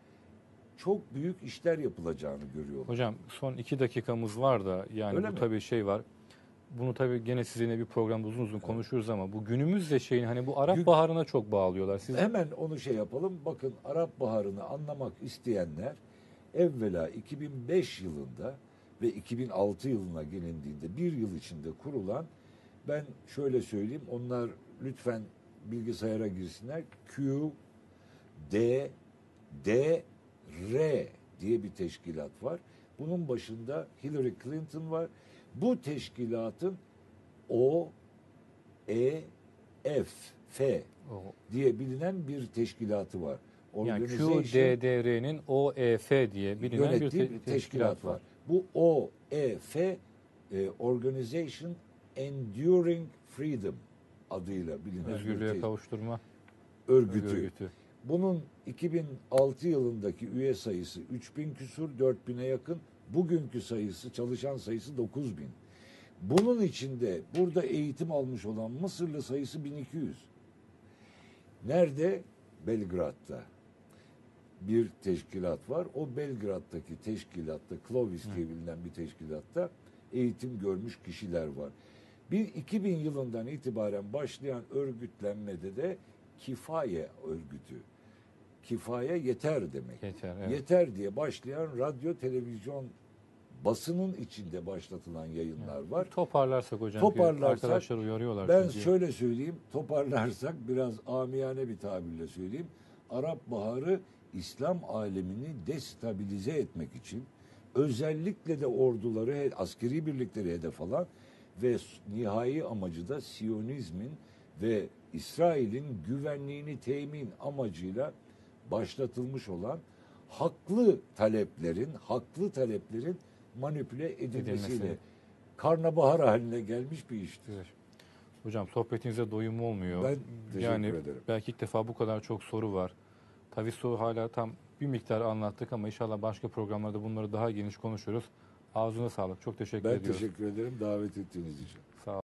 çok büyük işler yapılacağını görüyorlar. Hocam son iki dakikamız var da yani Öyle bu mi? tabii şey var. Bunu tabii gene sizinle bir programda uzun uzun konuşuruz ama bu günümüzde şeyin hani bu Arap Gü- Baharı'na çok bağlıyorlar. Siz Hemen onu şey yapalım. Bakın Arap Baharı'nı anlamak isteyenler evvela iki bin beş yılında ve iki bin altı yılına gelindiğinde bir yıl içinde kurulan, ben şöyle söyleyeyim, onlar lütfen bilgisayara girsinler. Q, D, D, R diye bir teşkilat var. Bunun başında Hillary Clinton var. Bu teşkilatın O, E, F, F o- diye bilinen bir teşkilatı var. yani Organization Q D D R'nin O E F diye bilinen bir, yönettiği te- bir teşkilat var. Bu O, E, F e, Organization Enduring Freedom adıyla bilinen bir Özgürlüğe te- kavuşturma örgütü. örgütü. Bunun iki bin altı yılındaki üye sayısı üç bin küsur, dört bine yakın. Bugünkü sayısı, çalışan sayısı dokuz bin. Bunun içinde burada eğitim almış olan Mısırlı sayısı bin iki yüz. Nerede? Belgrad'da bir teşkilat var. O Belgrad'daki teşkilatta, Clovis diye bilinen bir teşkilatta eğitim görmüş kişiler var. Bir iki bin yılından itibaren başlayan örgütlenmede de Kifaye örgütü. Kifaye yeter demek. Yeter, evet. Yeter diye başlayan radyo, televizyon, basının içinde başlatılan yayınlar var. Toparlarsak hocam. Toparlarsak- Arkadaşlar uyarıyorlar. Ben çünkü. şöyle söyleyeyim, toparlarsak biraz amiyane bir tabirle söyleyeyim. Arap Baharı İslam alemini destabilize etmek için, özellikle de orduları, askeri birlikleri hedef alan ve nihai amacı da Siyonizmin ve İsrail'in güvenliğini temin amacıyla başlatılmış olan haklı taleplerin, haklı taleplerin manipüle edilmesiyle Edilmesi. karnabahar haline gelmiş bir iştir. Evet. Hocam sohbetinize doyum olmuyor. Ben teşekkür yani ederim. belki ilk defa bu kadar çok soru var. Tabii soru hala tam bir miktar anlattık ama inşallah başka programlarda bunları daha geniş konuşuruz. Ağzına sağlık. Çok teşekkür Ben ediyoruz. teşekkür ederim davet ettiğiniz için. Sağ olun.